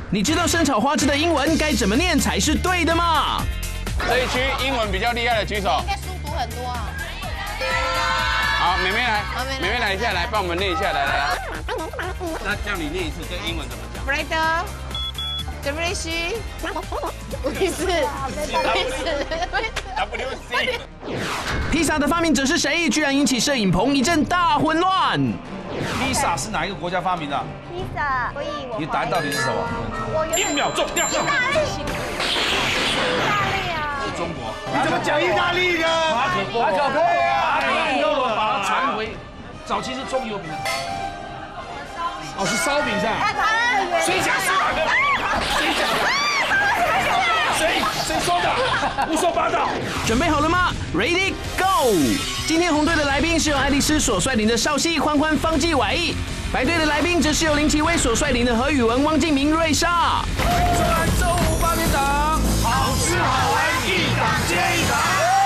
你知道生炒花枝的英文该怎么念才是对的吗？ 这一区英文比较厉害的举手。 应该书读很多啊。 好，妹妹来，妹妹来一下，来帮我们念一下，来。那叫你念一次，这英文怎么讲 Bread, Delish, 不是 ？WC。 披萨的发明者是谁？居然引起摄影棚一阵大混乱。 披萨是哪一个国家发明的？ 披萨，所以我你的答案到底是什么？ 我原本 1秒钟，掉。 意大利啊， 是中国。 你怎么讲意大利呢？ 马可波罗把它传回，早期是中油饼的。哦，是烧饼是吧？谁讲是哪个？谁讲的？谁说的？胡说八道！ 准备好了吗 ？Ready Go！ 今天红队的来宾是由爱丽丝所率领的少熙、欢欢、方继伟，白队的来宾则是由林奇威所率领的何宇文、汪敬明、瑞莎。 周五8点档，好吃好玩，一档接一档。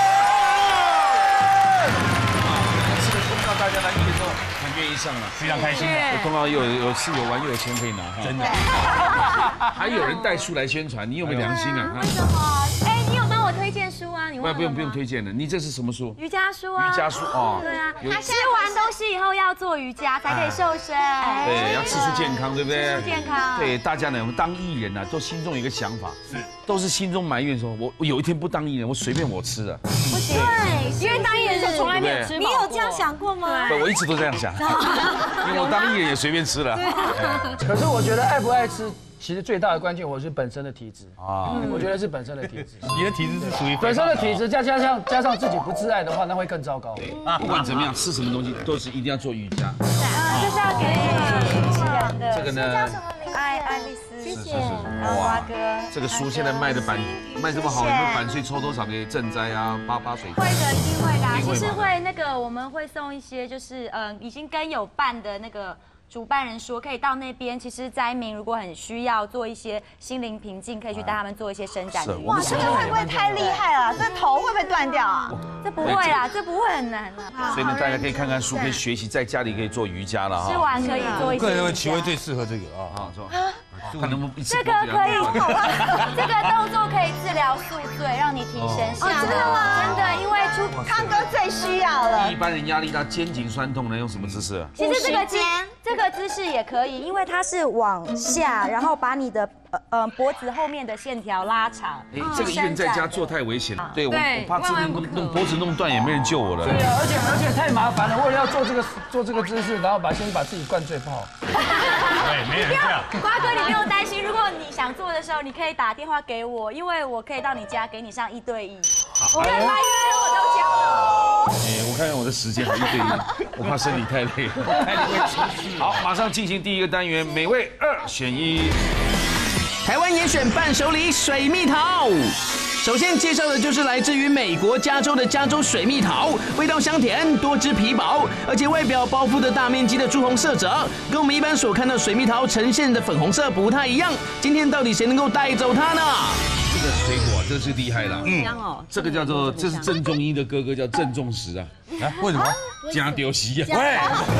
这个通告大家来一的时候很愿意上了，非常开心。通告又有吃有玩又有钱可以拿，真的。还有人带书来宣传，你有没有良心啊？ 为什么？哎，你有帮我推荐书啊？你忘了吗？ 不用推荐了，你这是什么书？ 瑜伽书啊。 瑜伽书哦。 对啊，他吃完东西以后要做瑜伽才可以瘦身。 对，要吃出健康，对不对？ 吃出健康。 对，大家呢，我们当艺人呢，都心中有一个想法，都是心中埋怨说，我有一天不当艺人，我随便我吃了。 不行，对，因为当艺人是从来没有吃饱。你有这样想过吗？ 对，我一直都这样想，因为我当艺人也随便吃了。 可是我觉得爱不爱吃，其实最大的关键我是本身的体质啊，我觉得是本身的体质。 你的体质是属于本身的体质，加上自己不自爱的话，那会更糟糕。 不管怎么样，吃什么东西都是一定要做瑜伽。 这是要给主持人的。 这个呢， 爱丽丝， 谢谢。 哇哥， 这个书现在卖这么好，有没有版税抽多少给赈灾啊、88水？ 会的，一定会的。其实会那个我们会送一些，就是已经跟有办的那个。主办人说，可以到那边。其实灾民如果很需要做一些心灵平静，可以去带他们做一些伸展的运动。 哇，这个会不会太厉害了？这头会不会断掉啊？ 这不会啦，这不会很难啦。 所以呢，大家可以看看书，可以学习，在家里可以做瑜伽了哈。 吃完可以做一些。 个人认为齐威最适合这个啊， 是吧？看能不能一次这个可以，这个动作可以治疗宿醉，让你提神醒脑。 真的吗？ 真的，因为康哥最需要了。 一般人压力大、肩颈酸痛呢，用什么姿势？ 其实这个姿势也可以，因为它是往下，然后把你的脖子后面的线条拉长。 哎，这个一个人在家做太危险了。对，我怕弄脖子弄断，也没人救我了。 对啊，而且太麻烦了。为了要做这个姿势，然后先把自己灌醉泡。 对，没人这样。 瓜哥，你不用担心，如果你想做的时候，你可以打电话给我，因为我可以到你家给你上1对1。我跟8月我都教了。 哎，我看看我的时间还1对1，我怕身体太累了。好，马上进行第一个单元，美味2选1。 台湾严选伴手礼水蜜桃。首先介绍的就是来自于美国加州的加州水蜜桃，味道香甜，多汁皮薄，而且外表包覆的大面积的朱红色泽，跟我们一般所看到水蜜桃呈现的粉红色不太一样。今天到底谁能够带走它呢？ 这个水果真是厉害了，这个叫做这是郑中医的哥哥叫郑重石啊， 为什么？ 加丢席啊， 喂，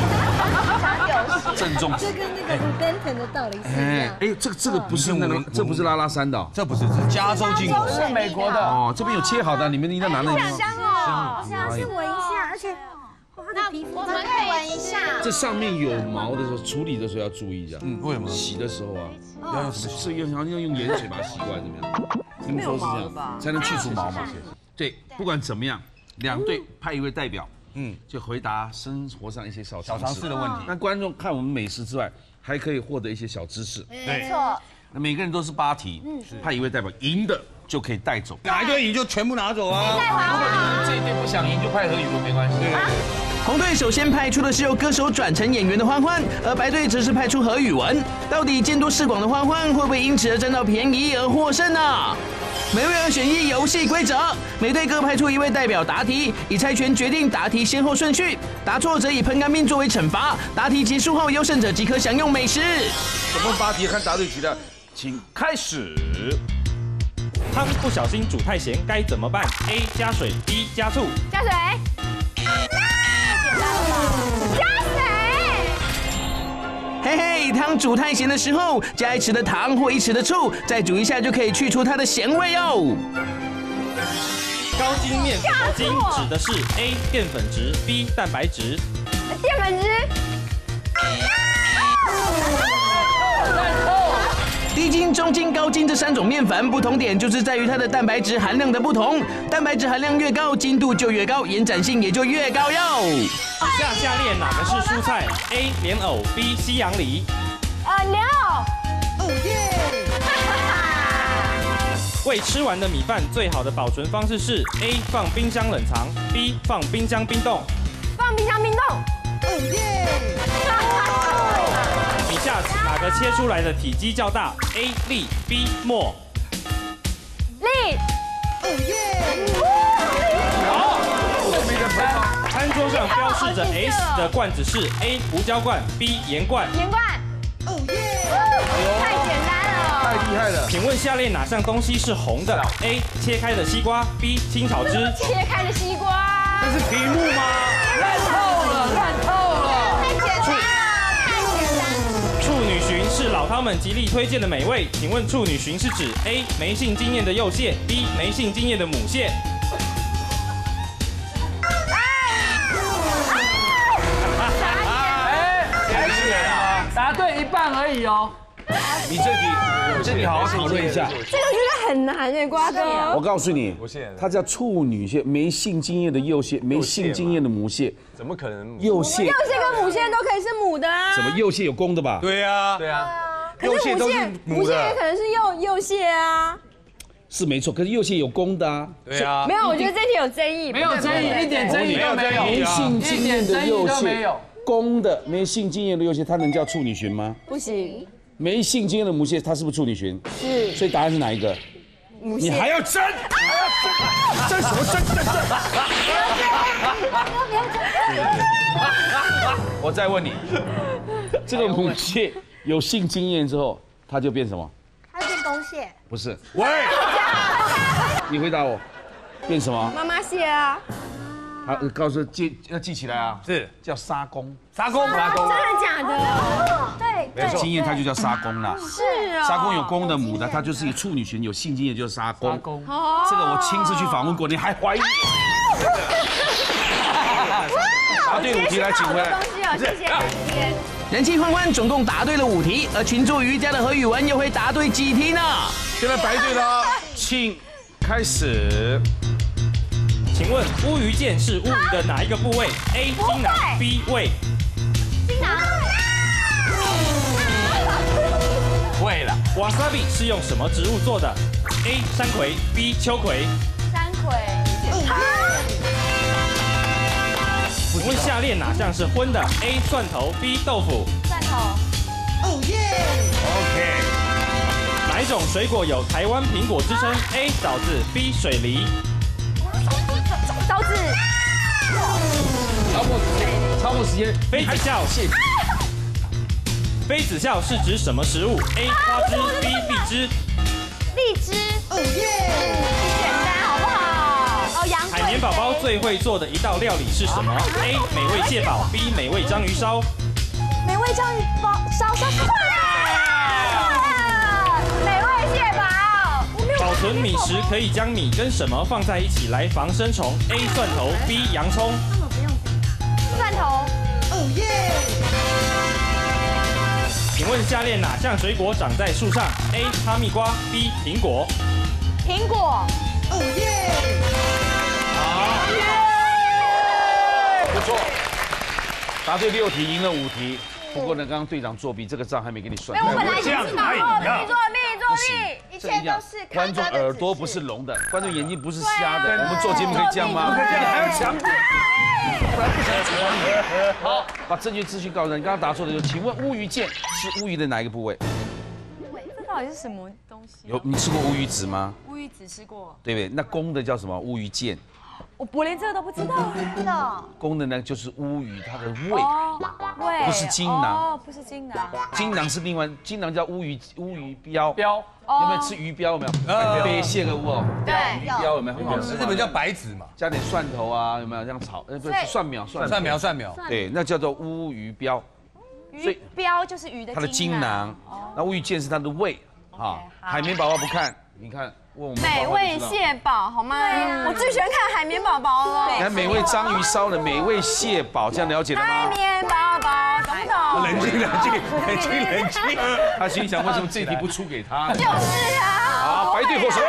郑重， 这跟那个奔腾的道理是一样。 哎，这个不是那个，这不是拉拉山的， 这不是，这是加州进口， 是美国的哦，这边有切好的，你们一定要拿那个。 香哦， 香是闻一下，而且那我们可以闻一下。 这上面有毛的时候，处理的时候要注意一下。 为什么？ 洗的时候啊， 要用什么洗？ 好像要用盐水把它洗过来，怎么样？听说是这样，才能去除毛嘛。对，不管怎么样，2队派一位代表，就回答生活上一些小常识的问题。那观众看我们美食之外，还可以获得一些小知识。 没错。 那每个人都是8题，派一位代表，赢的就可以带走。 哪一队赢就全部拿走啊！ 如果你们这一队不想赢，就派何宇文没关系。 红队首先派出的是由歌手转成演员的欢欢，而白队则是派出何宇文。到底见多识广的欢欢会不会因此而占到便宜而获胜呢？美味2选1游戏规则，每队各派出1位代表答题，以猜拳决定答题先后顺序。答错则以喷干冰作为惩罚。答题结束后，优胜者即可享用美食。 总共8题，看答对题的，请开始。 汤不小心煮太咸该怎么办 ？A 加水 ，B 加醋。 加水。加水。 嘿嘿，汤煮太咸的时候，加1匙的糖或1匙的醋，再煮一下就可以去除它的咸味哦。 高筋面粉的筋指的是 A 淀粉质 ，B 蛋白质。 淀粉质。 低筋、中筋、高筋这3种面粉不同点就是在于它的蛋白质含量的不同，蛋白质含量越高，筋度就越高，延展性也就越高哟。 下列哪个是蔬菜 ？A 莲藕 ，B 西洋梨。 莲藕。 哦耶！ 未吃完的米饭最好的保存方式是 A 放冰箱冷藏 ，B 放冰箱冰冻。 放冰箱冰冻。 哦耶！ 以下哪个切出来的体积较大 ？A 粒 ，B 沫。 粒。 哦耶！ 好，餐桌上标示着 S 的罐子是 A 胡椒罐 ，B 盐罐。 盐罐。 哦耶！ 太简单了。 太厉害了。 请问下列哪项东西是红的 ？A 切开的西瓜 ，B 青草汁。 切开的西瓜。 这是题目吗？ 烂透了，烂透了。 太简单了，太简单了。 处女荨是老饕们极力推荐的美味，请问处女荨是指 A 没性经验的幼蟹 ，B 没性经验的母蟹。 答对一半而已哦。 你这题好好讨论一下。 这个真的很难哎，瓜哥。 我告诉你，它叫处女蟹，没性经验的幼蟹，没性经验的母蟹， 怎么可能？ 幼蟹幼蟹跟母蟹都可以是母的啊。 什么幼蟹有公的吧？ 对啊，对啊，幼蟹都是母蟹也可能是幼蟹啊。 是没错，可是幼蟹有公的啊。 对啊。 没有，我觉得这题有争议。 没有争议，一点争议都没有。 没性经验的幼蟹都没有。 公的没性经验的幼蟹，它能叫处女荨吗？ 不行。 没性经验的母蟹，它是不是处女荨？ 是。 所以答案是哪一个？ 母蟹。 你还要争？争什么争？我再问你，这个母蟹有性经验之后，它就变什么？ 它变公蟹。 不是。喂，你回答我，变什么？ 妈妈蟹啊。 好，告诉要记起来啊， 是叫沙公。 沙公， 真的假的？ 对， 有经验它就叫沙公啦。 是啊。 沙公有公的母的，它就是一个处女荨，有性经验就是沙公。 哦。 这个我亲自去访问过，你还怀疑我？答对5题来，请回来。 谢谢。 人气欢欢总共答对了5题，而群做瑜伽的何宇文又会答对几题呢？ 现在排队了，请开始。 请问乌鱼腱是乌鱼的哪一个部位 ？A 精囊 ，B 胃。 精囊。 会了。 Wasabi 是用什么植物做的 ？A 山葵 ，B 秋葵。 山葵。 请问下列哪项是荤的 ？A 蒜头 ，B 豆腐。 蒜头。 哦耶 OK。哪一种水果有台湾苹果之称 ？A 枣子 ，B 水梨。 刀子。 超过时间。 妃子笑。妃子笑是指什么食物 ？A 花枝 ，B 荔枝。 荔枝。 哦耶！ 简单好不好？哦，洋海绵宝宝最会做的一道料理是什么 ？A 美味蟹堡 ，B 美味章鱼烧。 美味章鱼烧。美味蟹堡。 保存米时可以将米跟什么放在一起来防生虫 ？A 蒜头 ，B 洋葱。 蒜头。 哦耶！ 请问下列哪项水果长在树上 ？A 哈密瓜 ，B 苹果。 苹果。 哦耶！ 好，不错，答对6题，赢了5题。不过呢，刚刚队长作弊，这个账还没给你算。 我本来已经知道了，你作弊， 一切都是观众耳朵不是聋的，观众眼睛不是瞎的。我们做节目可以这样吗？你还要强点，不然不想扯你。好，把正确资讯告诉你。刚刚答错的就，请问乌鱼腱是乌鱼的哪一个部位？ 这到底是什么东西？ 你吃过乌鱼子吗？ 乌鱼子吃过， 对不对？那公的叫什么？乌鱼腱。 我连这个都不知道。 真的。 公的呢就是乌鱼，它的胃， 胃不是精囊。 哦，不是精囊。 精囊是另外，精囊叫乌鱼标。有没有吃鱼标？有没有？鳖蟹的乌哦。 对。 鱼标有没有？很好吃。 日本叫白子嘛， 加点蒜头啊，有没有？这样炒，不是蒜苗。 蒜苗。 对，那叫做乌鱼标。 鱼标就是鱼的它的精囊，那乌鱼腱是它的胃啊。海绵宝宝不看，你看问我们美味蟹堡好吗？我最喜欢看海绵宝宝了。 你看美味章鱼烧的美味蟹堡，这样了解了吗？ 海绵宝宝，懂不懂？ 冷静。他心想为什么这题不出给他？ 就是啊。 好，白队获胜。6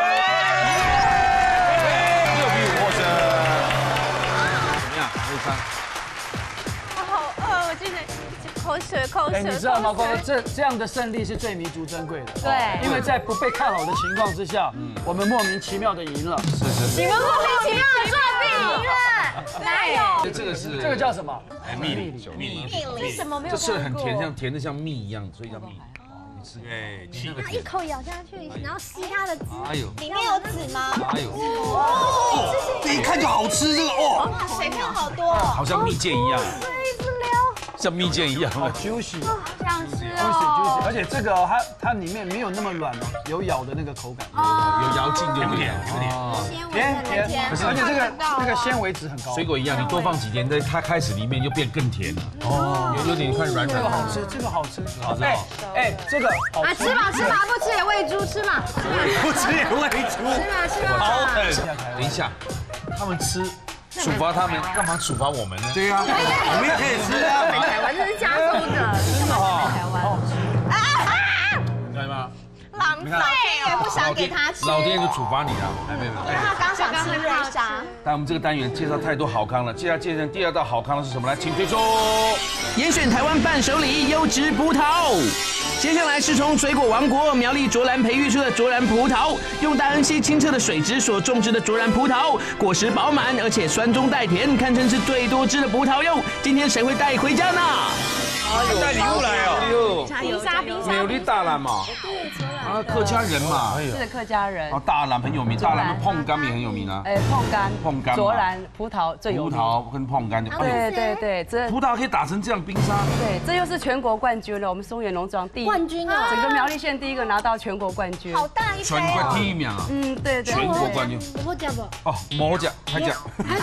比5获胜。怎么样，魏昌？ 我好饿，我记得口水。 你知道吗，光哥，这样的胜利是最弥足珍贵的。 对， 因为在不被看好的情况之下，我们莫名其妙的赢了。 是。 你们莫名其妙的作弊赢了，哪有？ 这个叫什么？ 蜜梨。 为什么没有？ 这吃的很甜，像甜的像蜜一样，所以叫蜜。 哎， 然后一口咬下去，然后吸它的汁。 哎呦， 里面有籽吗？ 哎呦， 这一看就好吃，这个哦， 水分好多， 好像蜜饯一样， 一直流， 像蜜饯一样。 好 juicy， 想吃哦。而且这个它里面没有那么软哦，有咬的那个口感， 有嚼劲，对不对？ 甜，而且这个那个纤维值很高。 水果一样，你多放几天，在它开始里面就变更甜了。哦，有点快软软。 这个好吃， 好吃。 这个啊，吃吧，不吃也喂猪，吃嘛， 不吃也喂猪， 吃嘛。 好狠！ 等一下，他们吃，处罚他们，干嘛处罚我们呢？ 对呀，我们也可以吃啊。 台湾这是加州的， 真的哈。 台湾。 明白吗？ 浪费也不想给他吃， 老爹就处罚你了。没有， 他刚想吃瑞莎。 但我们这个单元介绍太多好康了，接下来介绍第2道好康的是什么？来，请推出。 严选台湾伴手礼优质葡萄。接下来是从水果王国苗栗卓兰培育出的卓兰葡萄，用大恩溪清澈的水质所种植的卓兰葡萄，果实饱满，而且酸中带甜，堪称是最多汁的葡萄柚。今天谁会带回家呢？ 带礼物来哦！ 冰沙， 没有你大兰嘛？啊，客家人嘛， 是客家人。 哦，大兰很有名，大兰的碰柑也很有名啊。碰柑， 卓兰葡萄最有名。 葡萄跟碰柑的。 对，这葡萄可以打成这样冰沙。 对，这又是全国冠军了。我们松原农庄冠军啊！ 整个苗栗县第一个拿到全国冠军。 好大一杯全国第1名啊！ 对。 全国冠军。 我讲不？ 哦，冇讲，还讲。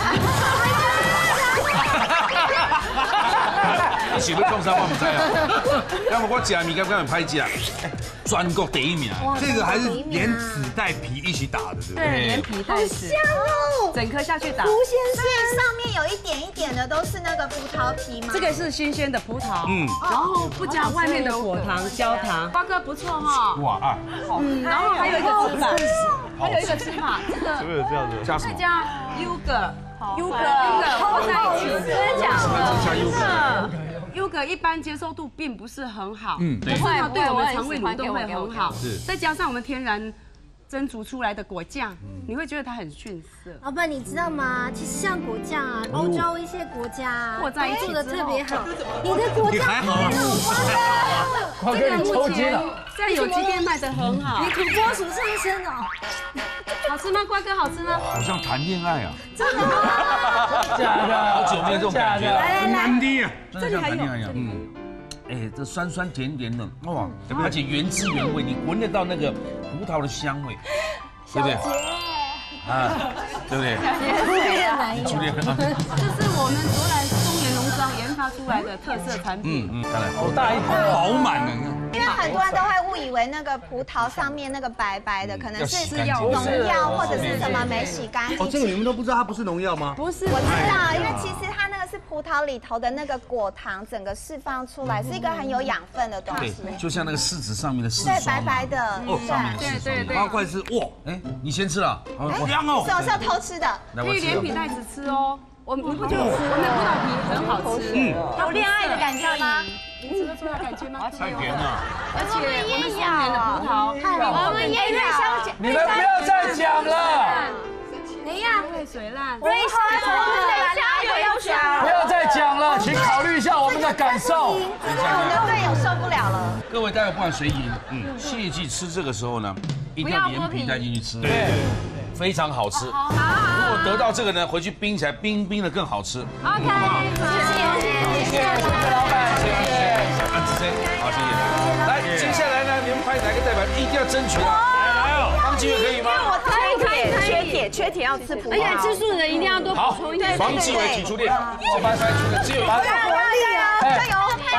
你是要讲啥我唔知啊？要么我食米干敢会歹食，全国第1名。 这个还是连籽带皮一起打的，对不对？ 对，连皮带籽， 香哦， 整颗下去打。 无限所以上面有一点一点的都是那个葡萄皮吗？ 这个是新鲜的葡萄，然后不加外面的果糖、焦糖。瓜哥不错哈。 哇啊！ 然后还有一个吃法，这个是不是有这样子？ 加什么？ 加优格泡在一起，真的假的？优格一般接受度并不是很好，可是呢，对我们肠胃蠕动会很好。是，再加上我们天然蒸煮出来的果酱，你会觉得它很逊色。 老板，你知道吗？其实像果酱啊，欧洲一些国家和在一起做的特别好。你的果酱还好啊， 光哥你抽筋了。 在有机店卖的很好。 你土拨鼠上身哦， 好吃吗？瓜哥好吃吗？ 好像谈恋爱啊！ 真的吗？ 假的， 好久没有这种感觉了， 很难听啊， 真的像谈恋爱一样。哎，这酸酸甜甜的，哇，而且原汁原味，你闻得到那个葡萄的香味，对不对？啊，对不对？初恋， 这是我们卓兰松原农庄研发出来的特色产品。 当然， 好大一颗， 饱满的。 因为很多人都会误以为那个葡萄上面那个白白的，可能是农药或者是什么没洗干净。 哦，这个你们都不知道它不是农药吗？ 不是， 我知道，因为其实它那个是葡萄里头的那个果糖整个释放出来，是一个很有养分的东西。 就像那个柿子上面的柿对， 霜， 白白的。 哦，上面是对， 八块是哇， 哎，你先吃了， 好香哦。 手是要偷吃的， 可以连皮带子吃哦。你不觉得我们的葡萄皮很好吃？ 有恋爱的感觉吗？ 你吃得出来感觉吗？ 太甜了， 而且我们松原的葡萄， 我们也瑞香姐， 你们不要再讲了， 怎样？ 会水烂。 瑞香，我们的加油要讲。 不要再讲了，请考虑一下我们的感受。 我们的队友受不了了。 各位待会不管谁赢，切记吃这个时候呢，一定要连皮带进去吃，对，非常好吃。如果得到这个呢，回去冰起来，冰的更好吃。 OK，谢谢老板，谢谢。 好，谢谢。来，接下来呢，你们派哪个代表一定要争取啊？来哦，方继伟可以吗？ 缺铁要吃葡萄。 而且吃素的人一定要多补充一点。 方继伟提出列，这边筛出的只有加油！加油！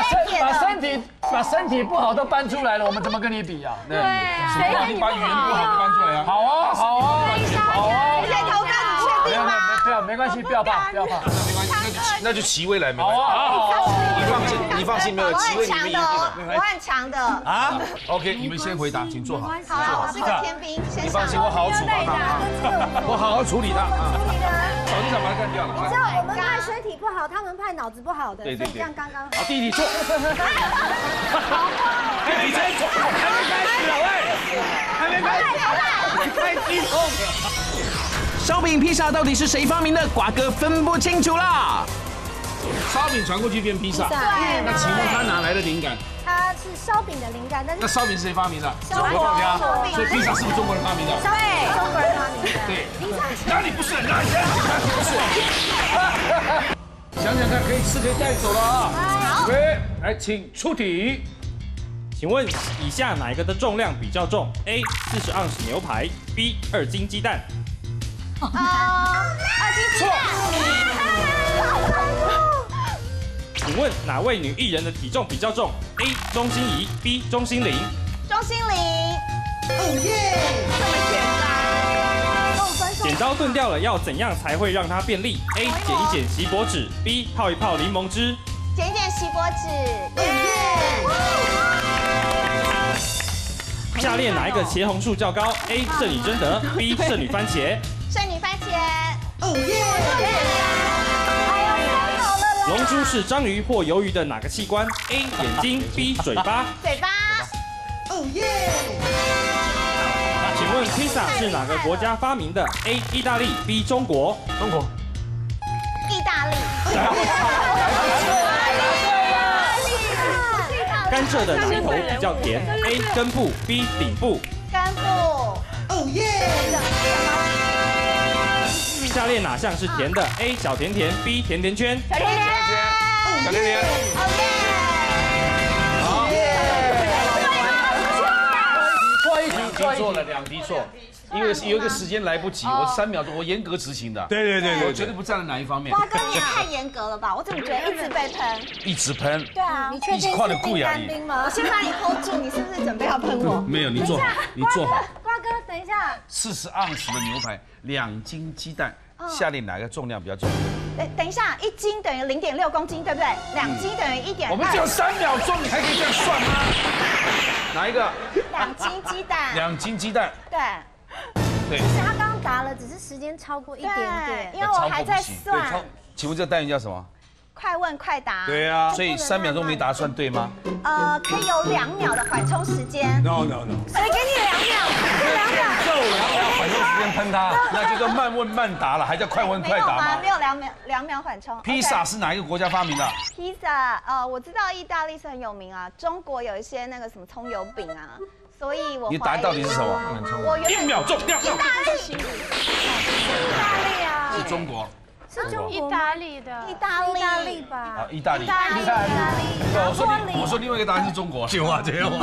把身体不好都搬出来了，我们怎么跟你比啊？ 对， 你把语言不好搬出来啊。 好啊，好啊，好啊。 谢头哥，你确定吗？ 不要，没关系，不要怕，不要怕。 没关系，那就齐威来，没关系。你放心，没有齐威你们赢定了。 我很强的啊。OK， 你们先回答，请坐好。 好，我是个天兵， 你放心，我好好处罚他，我好好处理他啊。早就想把他干掉了。 你知道我们派身体不好，他们派脑子不好的，所以这样刚刚好。 弟弟坐。比赛还没开始了喂，还没开始，太激动了。 烧饼披萨到底是谁发明的？瓜哥分不清楚啦。 烧饼传过去变披萨，对。那请问他哪来的灵感？ 它是烧饼的灵感，但是那烧饼是谁发明的？ 中国家。 所以披萨是不是中国人发明的？ 对，中国人发明的。 对。哪里不是？哪里不是？想想看，可以吃可以带走了啊。好。来，请出题。 请问以下哪一个的重量比较重 ？A 40盎司牛排 ，B 2斤鸡蛋。 2斤鸡蛋。 请问哪位女艺人的体重比较重 ？A 钟欣怡 ，B 钟欣凌。 钟欣凌。哦耶！这么简单。 剪刀钝掉了，要怎样才会让它变利 ？A 剪一剪锡箔纸 ，B 泡一泡柠檬汁。 剪一剪锡箔纸。耶！ 下列哪一个茄红素较高 ？A 圣女贞德 ，B 圣女番茄。 圣女番茄。哦耶！ 龙珠是章鱼或鱿鱼的哪个器官 ？A 眼睛 ，B 嘴巴。 嘴巴。哦耶！ 请问披萨是哪个国家发明的 ？A 意大利 ，B 中国。 中国。 意大利。 甘蔗的哪一头比较甜 ？A 根部 ，B 顶部。 根部。哦耶！ 下列哪项是甜的 ？A 小甜甜 ，B 甜甜圈。 小甜甜。 小甜甜。哦耶！好。2题错了，2题错。因为有一个时间来不及，我3秒钟，我严格执行的。 对， 我绝对不站在哪一方面。 瓜哥，你也太严格了吧？我怎么觉得一直被喷？ 一直喷。 对啊， 你确定是冰单兵吗？ 我先把你 hold 住，你是不是准备要喷我？ 没有，你坐好，你坐好。 瓜哥，等一下。 40盎司的牛排，2斤鸡蛋，下列哪个重量比较重？ 等一下，1斤等于0.6公斤，对不对？2斤等于1.2。 我们只有3秒钟，你还可以这样算吗？哪一个 ？2斤鸡蛋。 2斤鸡蛋。 对。 其实他刚刚答了，只是时间超过一点点， 因为我还在算。 请问这个单元叫什么？ 快问快答。 对啊，所以3秒钟没答算对吗？ 可以有2秒的缓冲时间。 No。 所以给你2秒，2秒。 缓冲时间喷他，那就叫慢问慢答了，还叫快问快答吗？ 没有2秒缓冲。 披萨是哪一个国家发明的？ 披萨，我知道意大利是很有名啊，中国有一些那个什么葱油饼啊。所以我你答案到底是什么？ 我 1秒钟，2秒。 意大利啊， 是中国。 是中国意大利的， 意大利吧？ 啊，意大利。我说另外一个答案是中国。 这话， 瓜哥，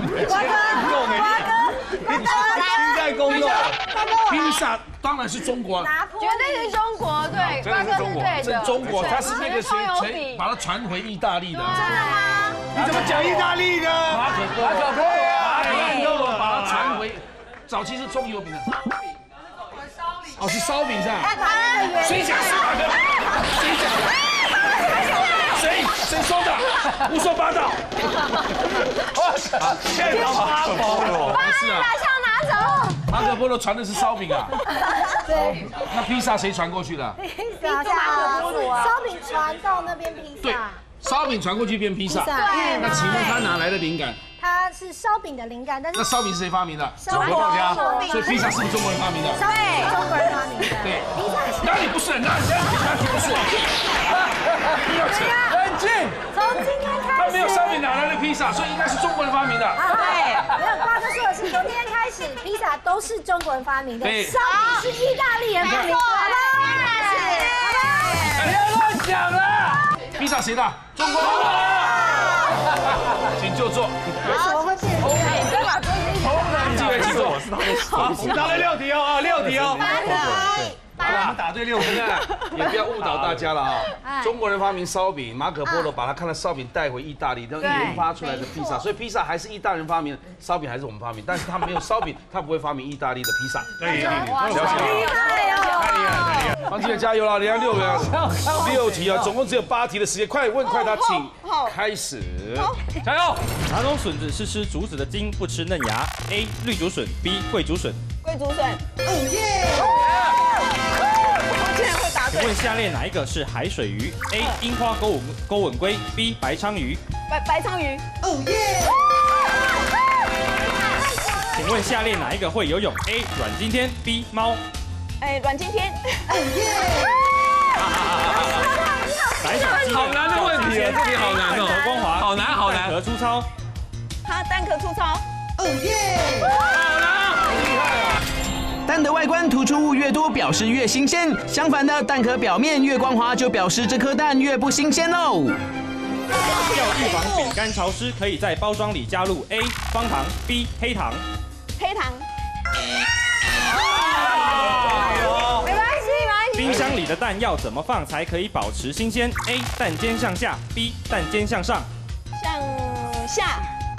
现在公道。 披萨当然是中国， 绝对是中国，对，瓜哥是对的。 中国，他是那个谁把它传回意大利的。 真的吗？ 你怎么讲意大利呢？ 马可波罗把它传回，早期是葱油饼的。哦，是烧饼是吧？谁讲是哪个？谁说的？胡说八道！ 现场发疯了！ 是啊， 拿走。 马可波罗传的是烧饼啊。 对。 那披萨谁传过去的？ 披萨，烧饼传到那边披萨。 对，烧饼传过去变披萨。 对。 那请问他哪来的灵感？ 它是烧饼的灵感，但是那烧饼是谁发明的？ 中国家。 所以披萨是不是中国人发明的？ 对，中国人发明的。 对，哪里不是？哪里不是？不要扯， 冷静。从今天开始， 他没有烧饼哪来的披萨？所以应该是中国人发明的。 对，没有，瓜哥说的是从今天开始，披萨都是中国人发明的，烧饼是意大利人发明的。 不要乱讲了。披萨谁的？中国。请就坐。 为什么会变成这样？ 你再把桌子一记住，我是他的手。 答了6题哦，6题哦。 8题。 我们答对6分了，也不要误导大家了哈。中国人发明烧饼，马可波罗把他看到烧饼带回意大利，然后研发出来的披萨，所以披萨还是意大利人发明，烧饼还是我们发明，但是他没有烧饼，他不会发明意大利的披萨。对，了解了。厉害哦！方继伟加油了，连6题啊，总共只有8题的时间，快问快答，请开始。 加油！哪种笋子是吃竹子的茎，不吃嫩芽 ？A. 绿竹笋 ，B. 桂竹笋。 贵竹笋。 请问下列哪一个是海水鱼 ？A. 樱花钩吻龟 ，B. 白鲳鱼。 白鲳鱼。 请问下列哪一个会游泳 ？A. 阮经天 ，B. 猫。 阮经天。 哪一种技能好难的问题啊，这题好难哦， 光滑， 好难好难。 蛋壳粗糙。 它蛋壳粗糙。 好难，厉害啊！ 蛋的外观突出物越多，表示越新鲜；相反的，蛋壳表面越光滑，就表示这颗蛋越不新鲜喽。 要预防饼干潮湿，可以在包装里加入 A. 方糖 ，B. 黑糖。 黑糖。 没关系。 冰箱里的蛋要怎么放才可以保持新鲜 ？A. 蛋尖向下 ，B. 蛋尖向上。 向下。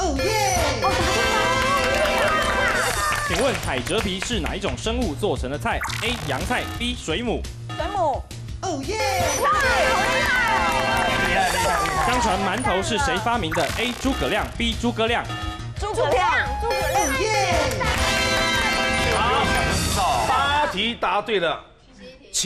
请问海蜇皮是哪一种生物做成的菜 ？A. 洋菜 ，B. 水母。 水母。 相传馒头是谁发明的 ？A. 诸葛亮 ，B. 诸葛亮。 诸葛亮。 好，8题答对了，7。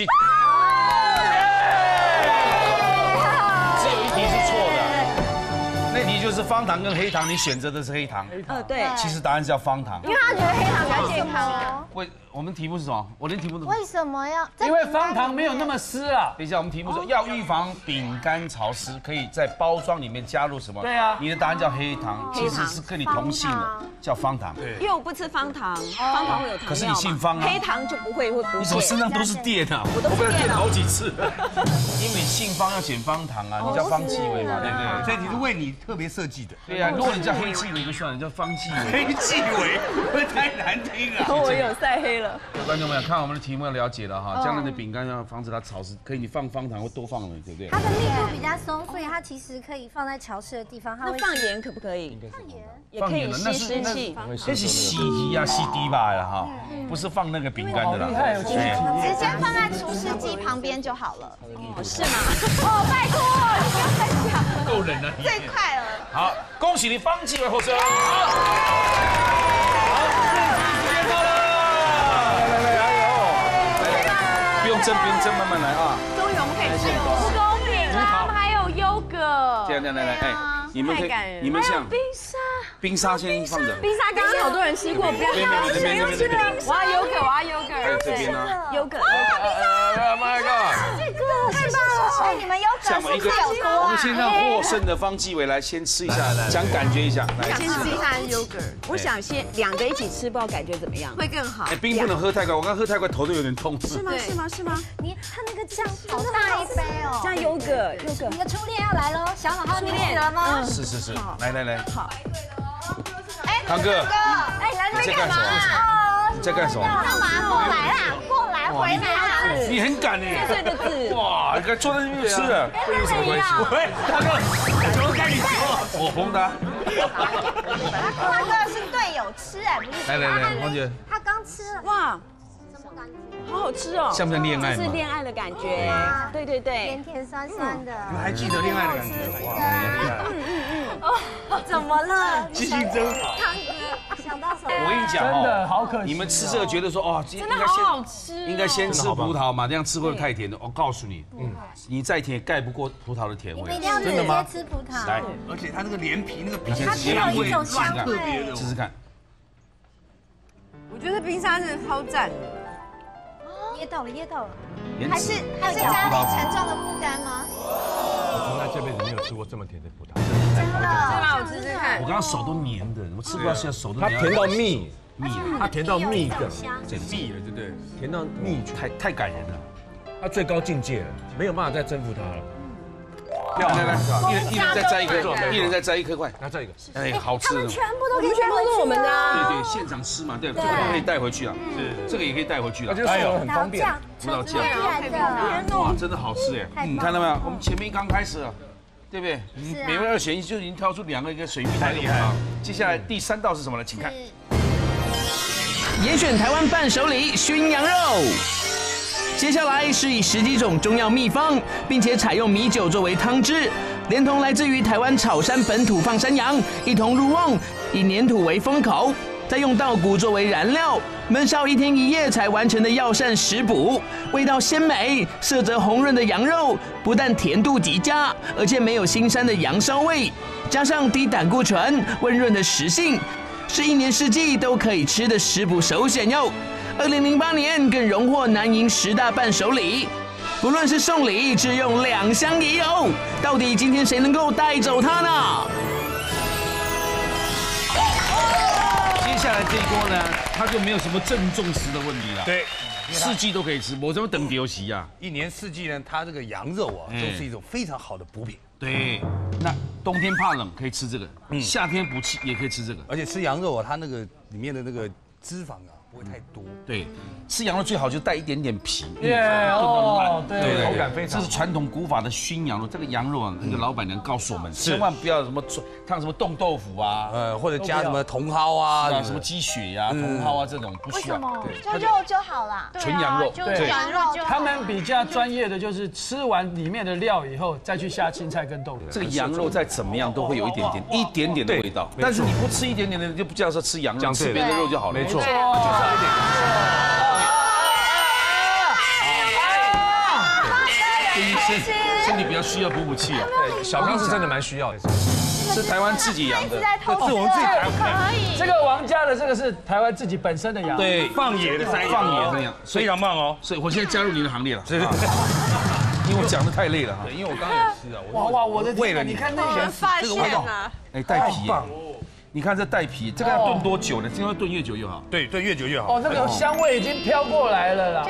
只有1题是错的，那题就是方糖跟黑糖，你选择的是黑糖。 对。 其实答案是叫方糖。 因为他觉得黑糖比较健康哦。 我们题目是什么？我连题目都。 为什么要？ 因为方糖没有那么湿啊。 等一下，我们题目说要预防饼干潮湿，可以在包装里面加入什么？ 对啊。 你的答案叫黑糖，其实是跟你同姓的，叫方糖。 因为我不吃方糖，方糖会有糖尿嘛。 可是你姓方啊。 黑糖就不会不见。 你怎么身上都是电啊？我都被电好几次。因为你姓方要减方糖啊，你叫方继伟嘛，对不对？ 这题是为你特别设计的。 对呀，如果你叫黑继伟就算了，你叫方继伟。 黑继伟会太难听了。 我有晒黑了。 观众们看我们的题目要了解了哈，将来的饼干要防止它潮湿，可以你放方糖或多放了，对不对？ 它的密度比较松，所以它其实可以放在潮湿的地方。 那放盐可不可以？放盐也可以吸湿气。 那是洗题啊，洗涤吧了哈，不是放那个饼干的啦。 直接放在除湿机旁边就好了。是吗？拜托，你不要再讲。 够冷了， 最快了。 好，恭喜你，方继伟获胜。不用蒸，慢慢来啊！ 终于我们可以吃了， 不公平啦！我们还有优格。 这样，哎，你们可以，你们像冰沙先放着。 冰沙刚刚好多人吃过，不要没。 我要优格， 还有这边呢， 优格。 My God！ 这个太棒了！哎，你们优格是不是有多啊？ 我们先让获胜的方继伟来先吃一下，想感觉一下。来， 先吃一下优格。 我想先2个一起吃，不知道感觉怎么样？ 会更好。 哎，冰不能喝太快，我刚喝太快头都有点痛。 是吗？ 他那个酱好大一杯哦。 像优格。 你的初恋要来喽，小马号初恋了吗？ 是，来。好。 哎， 堂哥， 哎，来这边干嘛？ 你在干什么？ 干嘛？过来，回来啦！ 你很赶哎。 岁的字。 哇，你看坐在那边就吃了， 跟他什么关系？ 喂，大哥，怎么该你说？ 我红的。 大哥是队友吃哎，不是。 来，黄姐。 他刚吃了。 哇， 什么感觉？ 好好吃哦。 像不像恋爱？ 是恋爱的感觉。对。 甜甜酸酸的。 你们还记得恋爱的感觉？哇，厉害！ 哦，怎么了？ 记性真好。 汤哥想到什么？ 我跟你讲真的好可惜。 你们吃这个觉得说哦， 真的好吃。 应该先吃葡萄嘛，这样吃会不会太甜的？我告诉你，你再甜也盖不过葡萄的甜味。 一定要直接吃葡萄。 来， 而且它那个连皮那个皮它有一种香味， 试试看。 我觉得冰沙真的超赞。 噎到了。 还是家里沉重的负担吗？ 我从来这辈子没有吃过这么甜的葡萄。 真的。 是吗？我吃吃看。 我刚刚手都黏的，我吃不到现在手都黏。 它甜到蜜， 它甜到蜜的， 这蜜了，对不对？甜到蜜， 太感人了。 它最高境界了，没有办法再征服它了。 来，一人再摘一颗，快，拿这一个。哎，好吃。 他们全部都是我们的。 对，现场想吃嘛，对，这个可以带回去啊，是，这个也可以带回去了， 哎呦，很方便， 葡萄酱，哇，真的好吃哎，你看到没有？我们前面刚开始了，对不对？美味2选1就已经挑出2个一个水蜜桃，厉害。接下来第3道是什么呢？请看， 严选台湾伴手礼熏羊肉。接下来是以10几种中药秘方，并且采用米酒作为汤汁，连同来自于台湾草山本土放山羊一同入瓮，以粘土为封口，再用稻谷作为燃料，焖烧1天1夜才完成的药膳食补，味道鲜美，色泽红润的羊肉不但甜度极佳，而且没有腥膻的羊骚味，加上低胆固醇、温润的食性，是1年4季都可以吃的食补首选哟。2008年更荣获南营10大伴手礼，不论是送礼、只用2箱也有。到底今天谁能够带走它呢？ 接下来这一锅呢，它就没有什么正重食的问题了。 对 ，4季都可以吃，我怎么等丢席啊 ？1年4季呢，它这个羊肉啊，都是一种非常好的补品。 对，那冬天怕冷可以吃这个，夏天补气也可以吃这个。 而且吃羊肉啊，它那个里面的那个脂肪啊，不会太多。 对，吃羊肉最好就带一点点皮， 哦，对，口感非常。 这是传统古法的熏羊肉，这个羊肉啊，那个老板娘告诉我们，千万不要什么烫什么冻豆腐啊， 或者加什么茼蒿啊， 什么鸡血呀、茼蒿啊这种不需要。 就肉就好了， 纯羊肉， 对，羊肉。 他们比较专业的就是吃完里面的料以后，再去下青菜跟豆腐。 这个羊肉再怎么样都会有一点点的味道，但是你不吃一点点的，就不叫说吃羊肉，吃别的肉就好了。 没错， 身体比较需要补气哦。 小康是真的蛮需要的， 是台湾自己养的， 是我们自己养的。 这个王家的这个是台湾自己本身的羊， 对， 放野的山羊， 放野的羊， 非常棒哦。 所以我现在加入你的行列了，因为我讲的太累了哈。 对，因为我刚刚有吃啊， 哇，我的为了你， 你看那个这个味道， 哎，带皮，你看这带皮，这个要炖多久呢？这个要炖越久越好。 对，炖越久越好。 哦，那个香味已经飘过来了啦。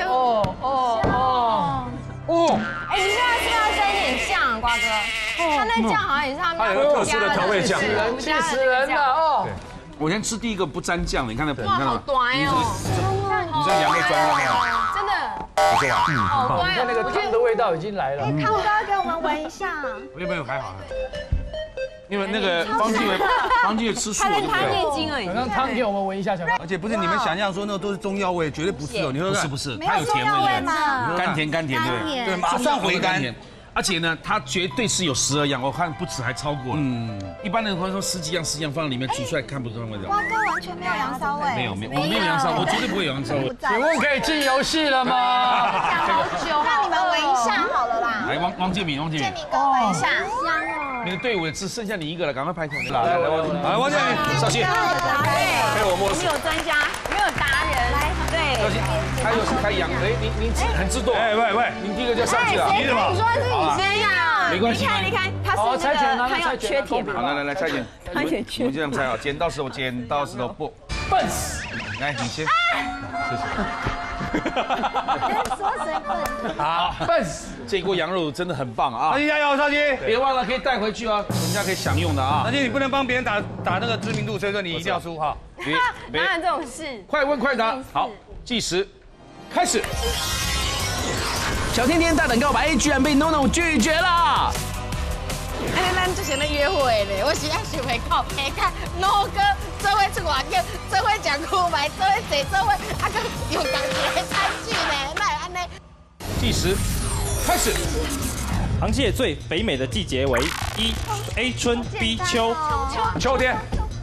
哎，你现在是不是要跟一点像瓜哥？他那酱好像也是他们有个特殊的调味酱， 气死人了哦！ 我先吃第一个不沾酱的，你看那皮， 哇，好短哦！ 你这羊肉专用的， 真的， 不错吧？ 好短。 你看那个汤的味道已经来了。 哎，汤哥给我们闻一下。 没有，还好。 因为那个方季伟吃素， 他念经而已。 让汤给我们闻一下，小而且不是你们想象说那都是中药味，绝对不是哦。你说不是，它有甜味嘛， 甘甜，对不对？ 对，马上回甘。 而且呢，它绝对是有12样，我看不止还超过了。一般人会说10几样、10样放在里面煮出来看不出味道。 瓜哥完全没有羊骚味。 没有，我没有羊骚，我绝对不会有羊骚味。 请问可以进游戏了吗？ 那你们闻一下好了啦。 来，王建民哥闻一下，香哦。那个队伍只剩下你一个了，赶快拍头。 来，王建民，小心， 陪我摸。 没有专家，没有达人，来，对。 小心，他又是开羊，哎，你很自动。喂，你第一个就上去了。 你说是你先呀？ 没关系， 你看，他是那个他要缺铁嘛。 好，来，猜拳，我们就这样猜啊，剪刀石头布。 笨死！ 来，你先，谢谢。 说谁笨？ 好，笨死！这锅羊肉真的很棒啊！ 少基加油，少基！ 别忘了可以带回去哦，人家可以享用的啊。 少基，你不能帮别人打那个知名度，所以说你一定要输哈。 哪有这种事？ 快问快答，好，计时，开始。 小甜甜大胆告白，居然被 NONO 拒绝了。 哎，咱之前咧约会咧，我是要想会靠下看NO哥做伙出外景，做伙食牛排，做伙坐，做伙啊个用同一个餐具呢，哪会安尼？ 计时，开始。 螃蟹最肥美的季节为1 A 春 B 秋， 秋天。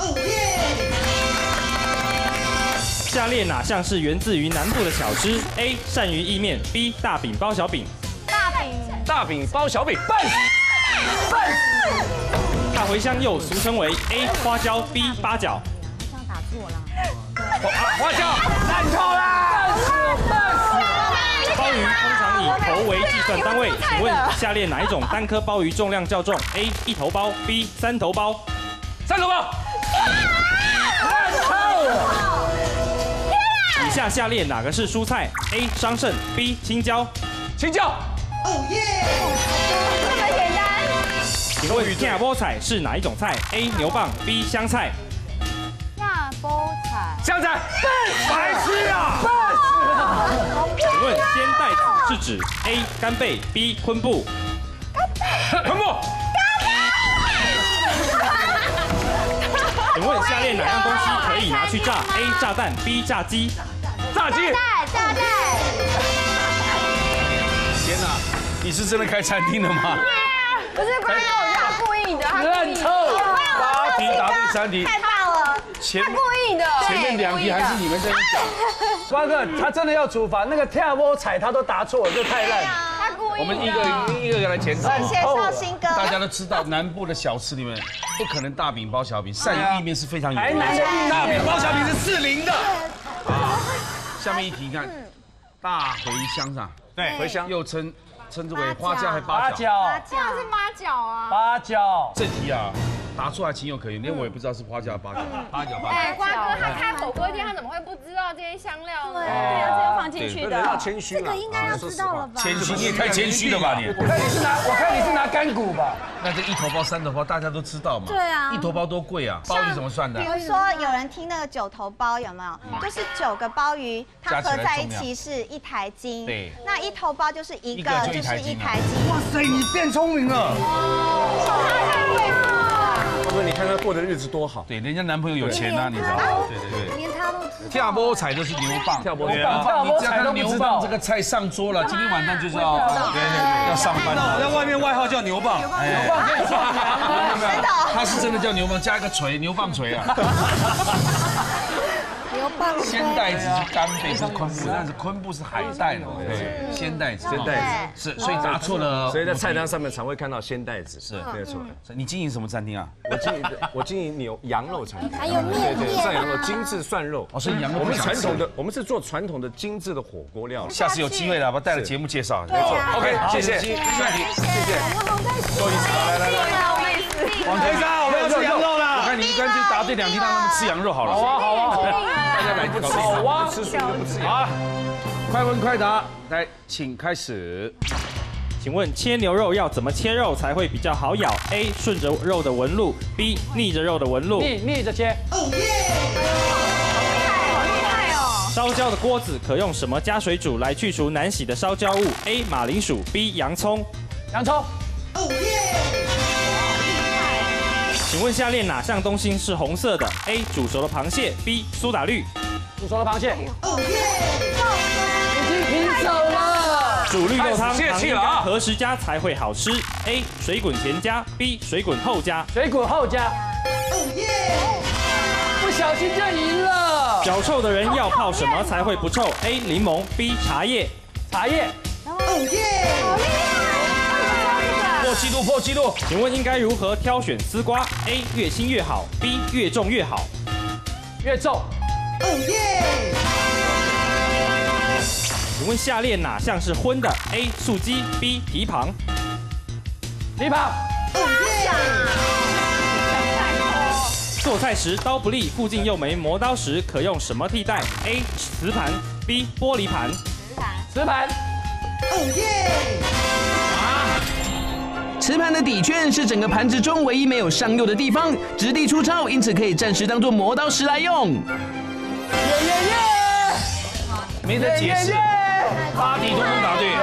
下列哪项是源自于南部的小吃 ？A 鳝鱼意面 ，B 大饼包小饼。 大饼包小饼，笨。 大茴香又俗称为 A 花椒 ，B 八角。 这样打错了。 花椒烂透了， 鲍鱼通常以头为计算单位，请问下列哪一种单颗鲍鱼重量较重 ？A 1头鲍 ，B 3头鲍。 3头鲍。 以下列哪个是蔬菜 ？A 桑葚 ，B 青椒。 青椒。 哦耶！这么简单。 请问亚波菜是哪一种菜 ？A 牛蒡 ，B 香菜。 亚波菜。 香菜。 白痴啊！ 请问鲜带子是指 A 干贝 B 昆布？ 昆布。 请问下列哪样东西可以拿去炸 ？A 炸弹 B 炸鸡？ 炸鸡。 炸弹。 天哪，你是真的开餐厅的吗？ 不是瓜哥，他故意的，他故意的。 8题答对3题， 太棒了！ 他故意的。 前面2题还是你们在讲。 瓜哥，他真的要处罚，那个跳波踩他都答错了，这太烂了。 他故意的。 我们一个来检讨。 谢谢绍兴哥。 大家都知道，南部的小吃里面不可能大饼包小饼，鳝鱼意面是非常有名的。 大饼包小饼是40的。 下面一题，你看，大茴香上， 对，茴香又称之为花椒还八角？ 这样是八角啊。 八角。 这题啊，答出来情有可原，连我也不知道是花椒还是八角。 八角。 哎，瓜哥他开火锅店，他怎么会不知道这些香料呢？ 对啊，这要放进去的。 要谦虚这个应该要知道了吧？ 谦虚，你也太谦虚了吧你！ 我看你是拿干骨吧？ 那这1头包3头包大家都知道嘛？ 对啊 ，1头包多贵啊！鲍鱼怎么算的？ 比如说有人听那个9头包有没有？就是9个鲍鱼，它合在一起是1台斤。 对。 那1头包就是一个，就是1台斤。 哇塞，你变聪明了！不是，你看他过的日子多好。 对，人家男朋友有钱呐，你知道吗？对。 连他都知道。 跳波踩的是牛蒡， 跳波你只要看到牛蒡这个菜上桌了，今天晚上就是要要上班。 那我在外面外号叫牛蒡。 牛蒡可以算真的。 他是真的叫牛蒡，加一个锤，牛蒡锤啊。鲜带子是干贝，是昆布，但是昆布是海带的，对，鲜带子是，所以答错了。 所以在菜单上面常会看到鲜带子，是没有错。 你经营什么餐厅啊？ 我经营羊肉餐厅， 还有面， 涮羊肉、精致涮肉。 哦，所以羊肉我们传统的，我们是做传统的精致的火锅料理。 下次有机会了，把带了节目介绍。 没错 ，OK， 谢谢， 谢谢。 多意思，来， 王先生，我们要吃羊肉啦！ 我看你干脆答对2题，让他们吃羊肉好了。 好啊。 大家来不吃好啊， 吃素就不吃羊。 好，快问快答，来，请开始。 请问切牛肉要怎么切肉才会比较好咬 ？A 顺着肉的纹路 ，B 逆着肉的纹路。 逆着切。 好厉害哦！ 烧焦的锅子可用什么加水煮来去除难洗的烧焦物 ？A 马铃薯 ，B 洋葱。 洋葱。 请问下列哪项东西是红色的 ？A 煮熟的螃蟹 ，B 苏打绿。 煮熟的螃蟹。已经平手了。 煮绿豆汤糖应该何时加才会好吃 ？A 水滚前加 ，B 水滚后加。 水滚后加。不小心就赢了。 脚臭的人要泡什么才会不臭 ？A 柠檬 ，B 茶叶。 茶叶。 破纪录！ 请问应该如何挑选丝瓜 ？A 越轻越好 ，B 越重越好。 越重。 请问下列哪项是荤的 ？A 素鸡 ，B 蹄膀。 蹄膀。 做菜时刀不利，附近又没磨刀石，可用什么替代 ？A 瓷盘 ，B 玻璃盘。 瓷盘。 瓷盘的底圈是整个盘子中唯一没有上釉的地方，质地粗糙，因此可以暂时当做磨刀石来用。 没得解释，8题通通答对。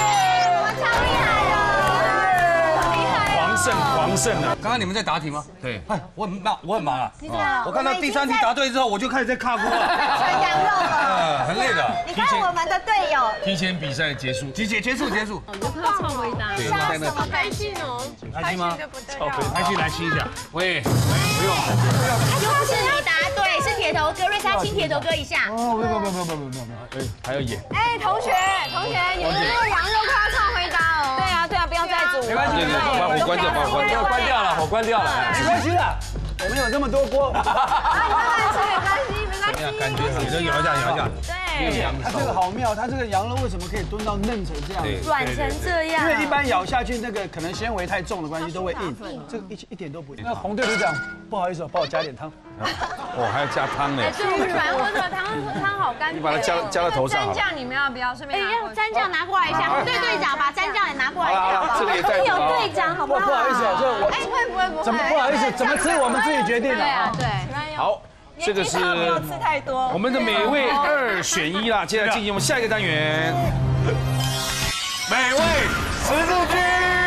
狂胜了！ 刚刚你们在答题吗？ 对。 哎，我很忙啊。 你怎么样？ 我看到第3题答对之后，我就开始在卡锅了。 全羊肉了。 很累的。 你看我们的队友。 提前比赛结束， 结束。 你就靠超回答。 对，在那好开心哦！ 开心吗？开心来亲一下。喂，不用。 如是你答对，是铁头哥，瑞莎亲铁头哥一下。 哦，不， 还要演。 哎，同学，你们这个羊肉快要超回答哦。对啊，不要再煮。 没关系， 把火关掉，把火关掉了， 火关掉了。 没关系的，我们有这么多锅。 没关系。 感觉好，你都摇一下。 对。 它这个好妙，它这个羊肉为什么可以炖到嫩成这样？ 软成这样。 因为一般咬下去那个可能纤维太重的关系都会硬，这个一点都不硬。那洪队长，不好意思，帮我加点汤。 哦，还要加汤呢。 对，软或者汤好干脆。 你把它加到头上。 蘸酱你们要不要？顺便蘸酱拿过来一下，洪队长把蘸酱也拿过来一下。 这个也在。 有队长好不好？ 不好意思，这我不会。 怎么不好意思？怎么吃我们自己决定的。 对啊，对。 好， 这个是没有吃太多。 我们的美味2选1啦。接下来进行我们下一个单元， 美味十字军。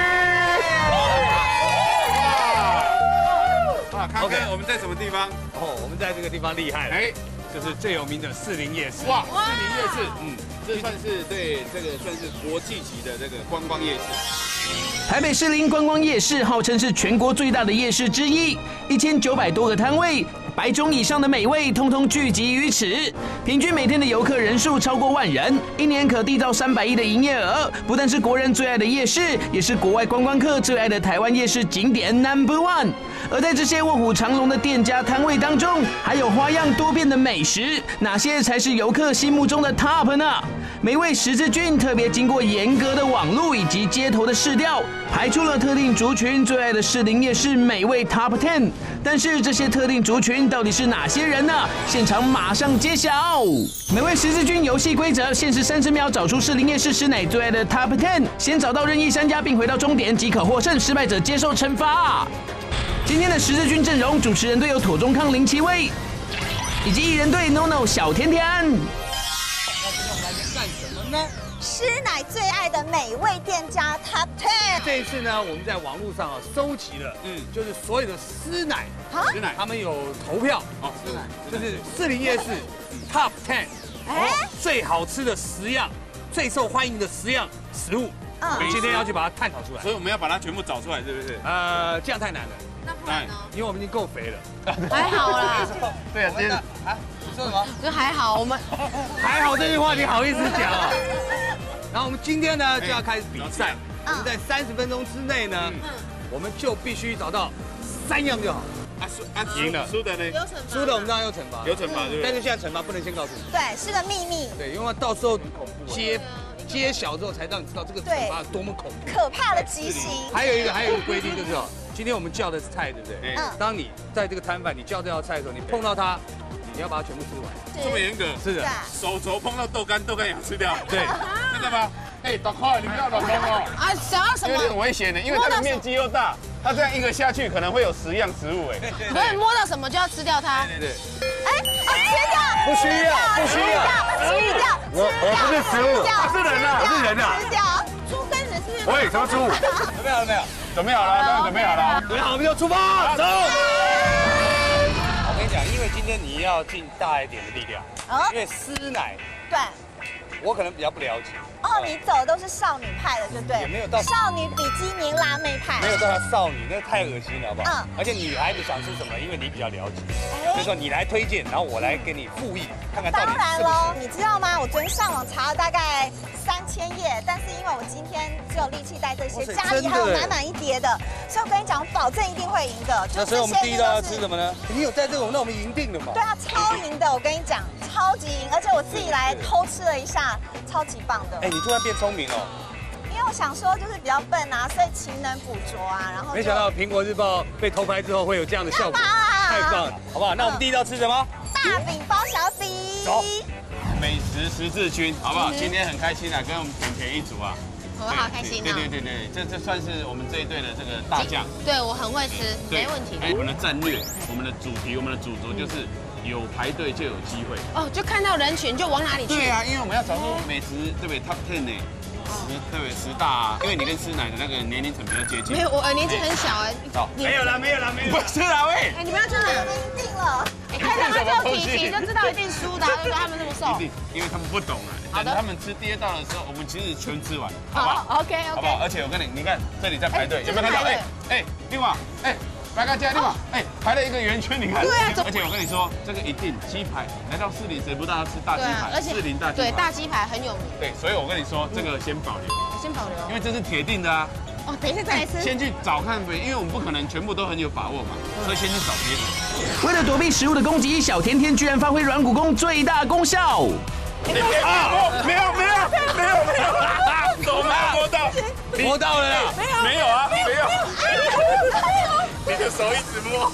看看我们在什么地方？ 哦，我们在这个地方厉害了，哎，就是最有名的士林夜市。 哇，士林夜市，这算是对这个算是国际级的这个观光夜市。 台北士林观光夜市号称是全国最大的夜市之一，1900多个摊位，100种以上的美味通通聚集于此，平均每天的游客人数超过10000人，一年可缔造300亿的营业额。不但是国人最爱的夜市，也是国外观光客最爱的台湾夜市景点 No.1。而在这些卧虎藏龙的店家摊位当中，还有花样多变的美食，哪些才是游客心目中的 Top 呢？美味十字军特别经过严格的网路以及街头的市调，排出了特定族群最爱的士林夜市美味 Top 10。但是这些特定族群到底是哪些人呢？现场马上揭晓。美味十字军游戏规则：限时30秒找出士林夜市师奶最爱的 Top 10，先找到任意3家并回到终点即可获胜，失败者接受惩罚。今天的十字军阵容，主持人队有妥中康、林奇威，以及艺人队 NONO 小甜甜。 干什么呢？ 师奶最爱的美味店家 Top 10。 这一次呢，我们在网络上收集了，就是所有的师奶， 师奶他们有投票，师奶就是士林夜市 Top 10，最好吃的10样，最受欢迎的10样食物，我们今天要去把它探讨出来， 所以我们要把它全部找出来，是不是？ 这样太难了。 那不然呢？ 因为我们已经够肥了。 还好啦。 对啊，今天你说什么？ 就还好，我们还好这句话你好意思讲啊？然后我们今天呢就要开始比赛，我们在30分钟之内呢，我们就必须找到3样就好。 赢了，输的呢？ 输的我们当然有惩罚， 有惩罚对不对？ 但是现在惩罚不能先告诉你。 对，是个秘密。 对，因为到时候揭晓之后才让你知道这个惩罚有多么恐怖， 可怕的极刑。 还有一个规定就是今天我们叫的是菜，对不对？当你在这个摊贩你叫这道菜的时候，你碰到它，你要把它全部吃完。 这么严格？ 是的。 手肘碰到豆干，豆干也要吃掉。 对， 真的吗？哎，大块，你不要老公哦。 想要什么？ 有点危险的，因为它的面积又大，它这样一个下去可能会有10样食物哎。 所以摸到什么就要吃掉它。 对。 吃掉。 不需要。 吃掉。 我不是食物，我是人啊，我是人啊。 吃掉。猪跟人是。 喂，什么猪？ 准备好了没有？ 准备好了，当然准备好了。 准备好我们就出发，走。我跟你讲，因为今天你要尽大一点的力量，因为师奶， 对， 我可能比较不了解。 你走的都是少女派的，对不对？ 也没有到少女比基尼辣妹派， 没有到少女，那太恶心了，好不好？而且女孩子想吃什么，因为你比较了解，所以说你来推荐，然后我来给你复议，看看到底是不是。 当然喽，你知道吗？我昨天上网查了大概3000页，但是因为我今天只有力气带这些，家里还有满一叠的，所以我跟你讲，我保证一定会赢的。 那所以我们第一道要吃什么呢？你有带这种，那我们赢定了嘛？ 对啊，超赢的，我跟你讲，超级赢，而且我自己来偷吃了一下，超级棒的。 你突然变聪明了。 因为我想说就是比较笨啊，所以勤能补拙啊，然后没想到苹果日报被偷拍之后会有这样的效果，太棒了，好不好？那我们第一道吃什么？ 大饼包小饼。 走， 美食十字军，好不好？今天很开心啊，跟我们甜甜一组啊。 我好开心啊！ 对，这算是我们这一队的这个大将。 对，我很会吃，没问题。 我们的战略，我们的主题，我们的主轴就是有排队就有机会。 就看到人群就往哪里去。 对啊，因为我们要找出美食，对不对 ？Top 10呢？特别10大，因为你跟师奶的那个年龄层比较接近。 没有，我年纪很小哎。 没有啦。不是啦喂。 你们要去哪？我们赢定了。 看他们这体型就知道一定输的，对不对？他们这么瘦。 因为他们不懂啊。 好的。 他们吃第2道的时候，我们其实全吃完，好不好 ？OK。 好不好？而且我跟你看这里在排队，有没有看到？另外，白干家，另外，排了一个圆圈，你看。 对啊。 而且我跟你说，这个一定鸡排，来到士林谁不知道要吃大鸡排？ 而且士林大鸡排。 对，大鸡排很有名。 对，所以我跟你说，这个先保留。因为这是铁定的啊。 等一下再来吃。 先去找看呗，因为我们不可能全部都很有把握嘛，所以先去找别人。 为了躲避食物的攻击，小甜甜居然发挥软骨功最大功效。 没有，手没有摸到， 摸到了啦。 没有啊，没有。你的手一直摸。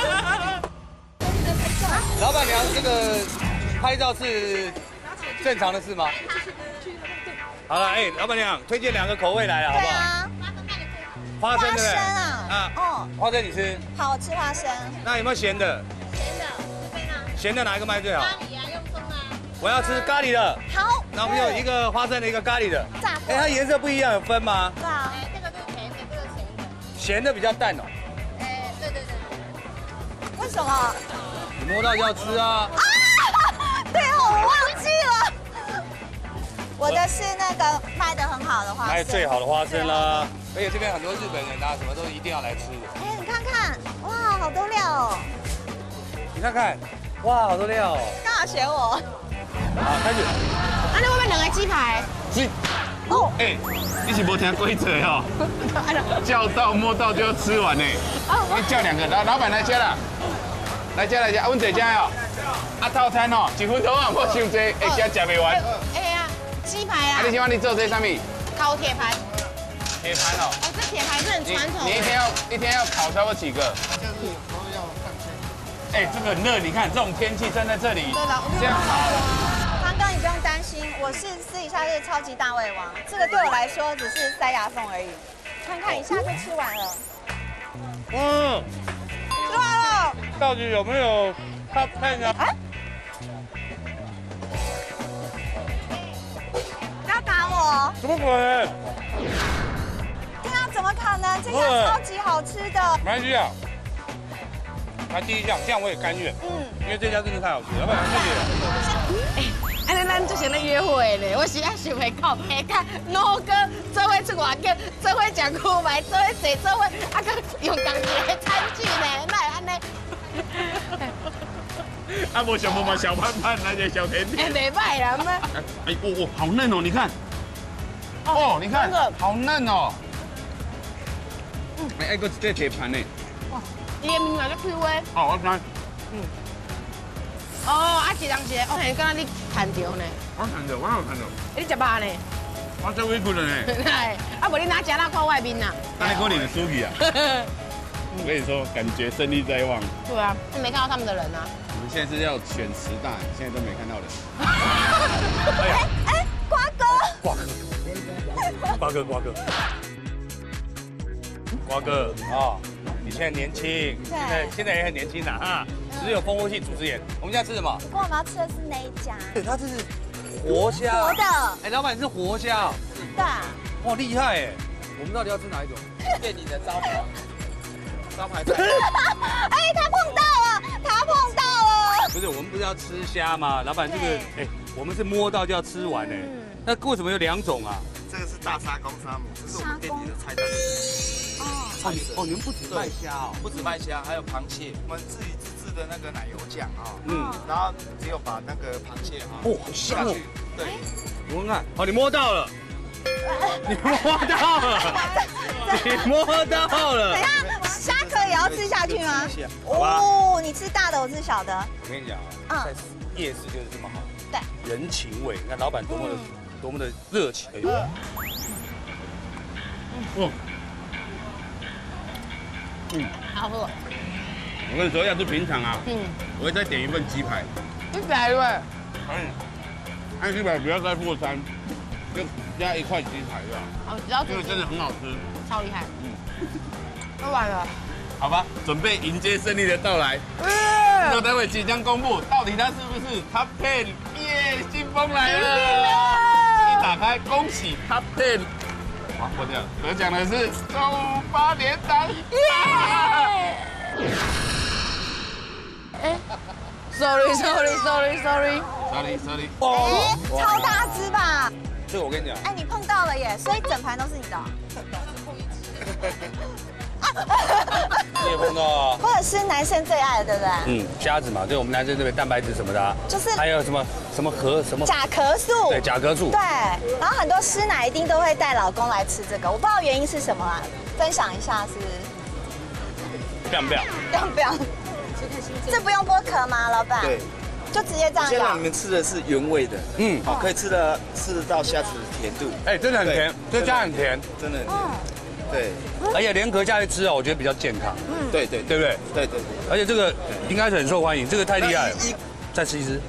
老板娘，这个拍照是正常的事吗？好了，老板娘推荐2个口味来了，好不好？花生对不对？花生你吃？ 好，我吃花生。 那有没有咸的？ 咸的，这边呢？ 咸的哪一个卖最好？ 咖喱啊，用松啊。 我要吃咖喱的。 好。 那我们有一个花生的，一个咖喱的。 炸过。 它颜色不一样，有分吗？ 对啊。 这个是甜的，这个咸的。 咸的比较淡哦。 对。 为什么？ 你摸到就要吃啊。 对哦，我忘记了。我的是那个卖的很好的花生。 卖最好的花生啦。而且这边很多日本人啊，什么都一定要来吃的。 哎，你看看，哇，好多料哦。 你看看，哇，好多料哦。 刚好选我。 好，开始。 那我们两个鸡排。 哦，哎，你是没听规则哦，叫到摸到就要吃完呢。你叫2个，老板来加了，来加，啊，阮坐这哦。啊，套餐哦，1分钟啊，莫伤济，会食袂完。 哎呀，鸡排啊。 啊，你喜欢你做这什么？ 烤铁盘。 铁盘哦。 哦，这铁盘是很传统。 你一天要烤差不多几个？ 就是都要看天。 哎，这个很热，你看这种天气站在这里，这样烤。 刚刚你不用担心，我是私底下是超级大胃王，这个对我来说只是塞牙缝而已。看一下就吃完了。吃完了。 到底有没有top 10呢？ 不要打我！ 怎么可能？ 对啊，怎么可能？这个超级好吃的。 没关系啊，来第一项，这样我也甘愿。因为这家真的太好吃了，老板谢谢。 安尼咱之前咧约会咧，我实在想袂到，下看两个做伙出外景，做伙食牛排，做伙坐做伙，啊，佮用同一个餐具呢，哪会安尼？ 啊，无想嘛小潘潘那个小甜甜。 袂歹啦，咩？ 哎，好嫩哦，你看。哦，你看，好嫩哦。哎，还个这铁盘呢。 哇，伊的面也咧 Q 诶。 哦，我看。 哦，啊，一人一个，我还刚刚你看到呢。 我有看到。 你食饱呢？ 我做委屈了呢。 啊，无你哪食哪看外面呐？ 那你过年的书记啊？我跟你说，感觉胜利在望。 对啊，你没看到他们的人啊？ 我们现在是要选10大，现在都没看到人。 哎，瓜哥。 瓜哥啊，你现在年轻，现在也很年轻呐啊，只是有蜂窝系组织炎。我们现在吃什么？ 不过我们要吃的是那一家。 对，它这是活虾。 活的。 哎，老板是活虾。 对。 哇，厉害哎！我们到底要吃哪一种？店里的招牌。招牌。 哎，他碰到了。 不是，我们不是要吃虾吗？老板，这个哎，我们是摸到就要吃完哎。那为什么有2种啊？ 这个是大沙公沙姆，这是我们店里的菜单。 哦，你们不止卖虾哦， 不止卖虾，还有螃蟹。我们自己自制的那个奶油酱啊，然后只有把那个螃蟹下去。对， 我看，哦，你摸到了，你摸到了。 等一下，虾壳也要吃下去吗？哦，你吃大的，我吃小的。 我跟你讲啊，在夜市就是这么好， 对， 人情味。你看老板多么的热情。 好喝。 我跟你说，要是平常啊，我会再点一份鸡排。 100位。 按鸡排不要再付餐，就加1块鸡排吧。 哦，只要因为真的很好吃， 超厉害。喝完了。 好吧，准备迎接胜利的到来。那待会即将公布，到底它是不是 Top 10？耶，新风来了！一打开，恭喜 Top 10。好，过掉，得奖的是中午8点档。耶！ 哎 ，sorry。 哦，超大只吧？ 这个我跟你讲， 哎，你碰到了耶，所以整盘都是你的。 你也碰到啊？ 或者是男生最爱的，对不对？ 虾子嘛，对我们男生这边蛋白质什么的， 就是还有什么甲壳素， 对，甲壳素， 对。然后很多师奶一定都会带老公来吃这个，我不知道原因是什么啊，分享一下是。 不要， 这不用剥壳吗，老板？ 对， 就直接这样。 先让你们吃的是原味的，好，可以吃得到虾子的甜度。 哎，真的很甜，这虾很甜， 真的很甜。对， 而且连壳下去吃啊，我觉得比较健康。 对不对？对。 而且这个应该是很受欢迎，这个太厉害了。再吃一只。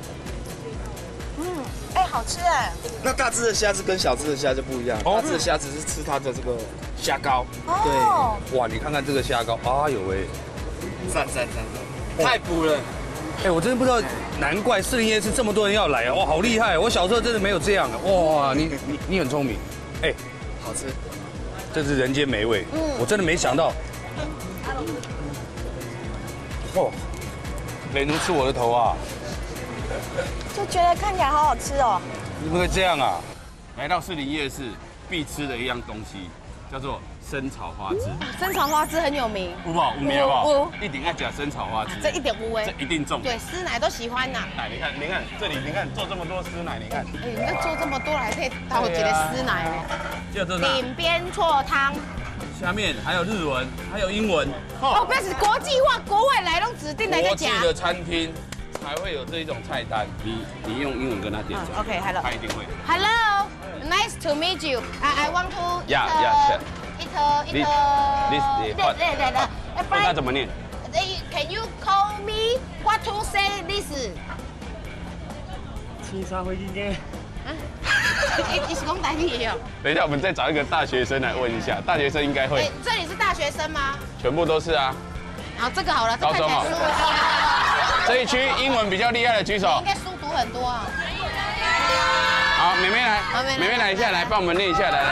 哎，好吃哎。 那大只的虾子跟小只的虾就不一样，大只的虾子是吃它的这个虾膏。对。 哇，你看看这个虾膏，哎呦喂， 赞，太补了。 哎，我真的不知道，难怪士林夜市这么多人要来啊！哇，好厉害！我小时候真的没有这样啊！哇，你很聪明，哎， 好吃， 这是人间美味。我真的没想到。哦，美奴吃我的头啊！ 就觉得看起来好好吃哦。 你不会这样啊？ 来到士林夜市必吃的一样东西，叫做生炒花枝。 生炒花枝很有名， 有不好？有名好不好？一定要讲生炒花枝。 这一点无味， 这一定中。 对，师奶都喜欢呐。 来，你看这里，你看做这么多师奶，你看。 哎，你要做这么多还可以倒几个师奶呢？ 就这样。 顶边错汤。 下面还有日文，还有英文。 哦，不要是国际化，国外来都指定来国个夹。 际的餐厅才会有这一种菜单。你用英文跟他点。 OK，Hello。 他一定会。 Hello，nice to meet you. I want to. Yeah. Eat. This. 那怎么念 ？Can you call me? What to say this? 青沙灰今天。 你是讲台语哦？ 等一下，我们再找一个大学生来问一下，大学生应该会。 这里是大学生吗？ 全部都是啊。 好，这个好了， 高中哦。这一区英文比较厉害的举手。 应该书读很多啊。 好，妹妹来，妹妹来一下，来帮我们念一下，来。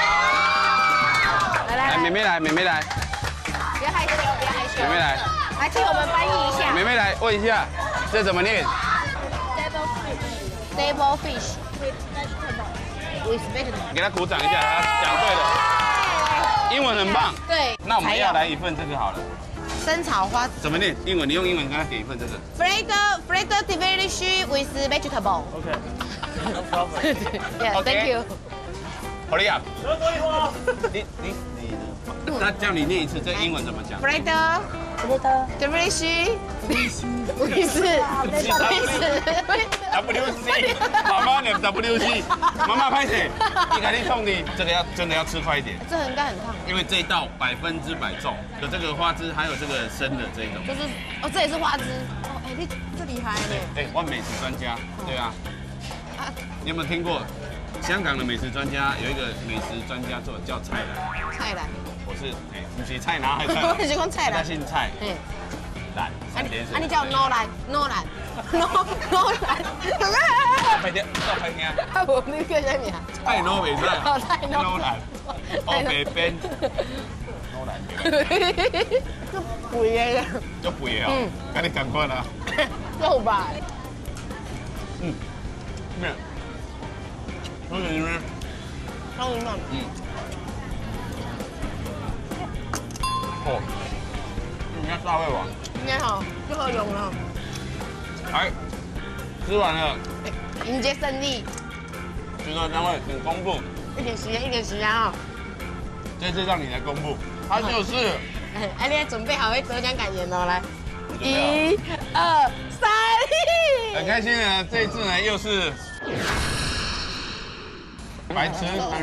来，妹妹来， 不要害羞， 妹妹来， 来替我们翻译一下。 妹妹来问一下，这怎么念 ？Table fish with vegetable。 给他鼓掌一下，他讲对了，英文很棒。 对。 那我们要来一份这个好了。 生炒花怎么念？英文，你用英文跟他点一份这个。 Fried fish with vegetable。 OK。 Yeah, thank you. Hurry up。你，他叫你念一次，这英文怎么讲 ？Fried fish with WC。妈妈念 WC， 妈妈拍谁？你赶紧送你，这个真的要吃快一点。 这应该很烫。 因为这一道100%中，有这个花枝，还有这个生的这一种。 就是哦，这也是花枝。哦，哎，你这厉害呢。 哎，我美食专家，对啊。你有没有听过香港的美食专家有一个美食专家做叫蔡澜？ 蔡澜。 我是不是蔡澜还是蔡澜？ 我是讲蔡澜。 他姓蔡。澜3点水。 你叫 No 澜。 快点，快听。 啊，无你叫啥名？ 蔡 No 袂使。 蔡 No 澜。哦，北边。No 澜。 足肥的。 足肥哦。跟你同款啊。 够吧？ 面。汤圆呢？ 汤圆嘛。 哦，应该大胃王。 应该好，就好用了。 来，吃完了。 迎接胜利。 制作单位请公布。 一点时间啊。 这次让你来公布，它就是。 哎，你准备好会得奖感言哦，来。1、2、3。 很开心呢，这一次呢又是。白痴。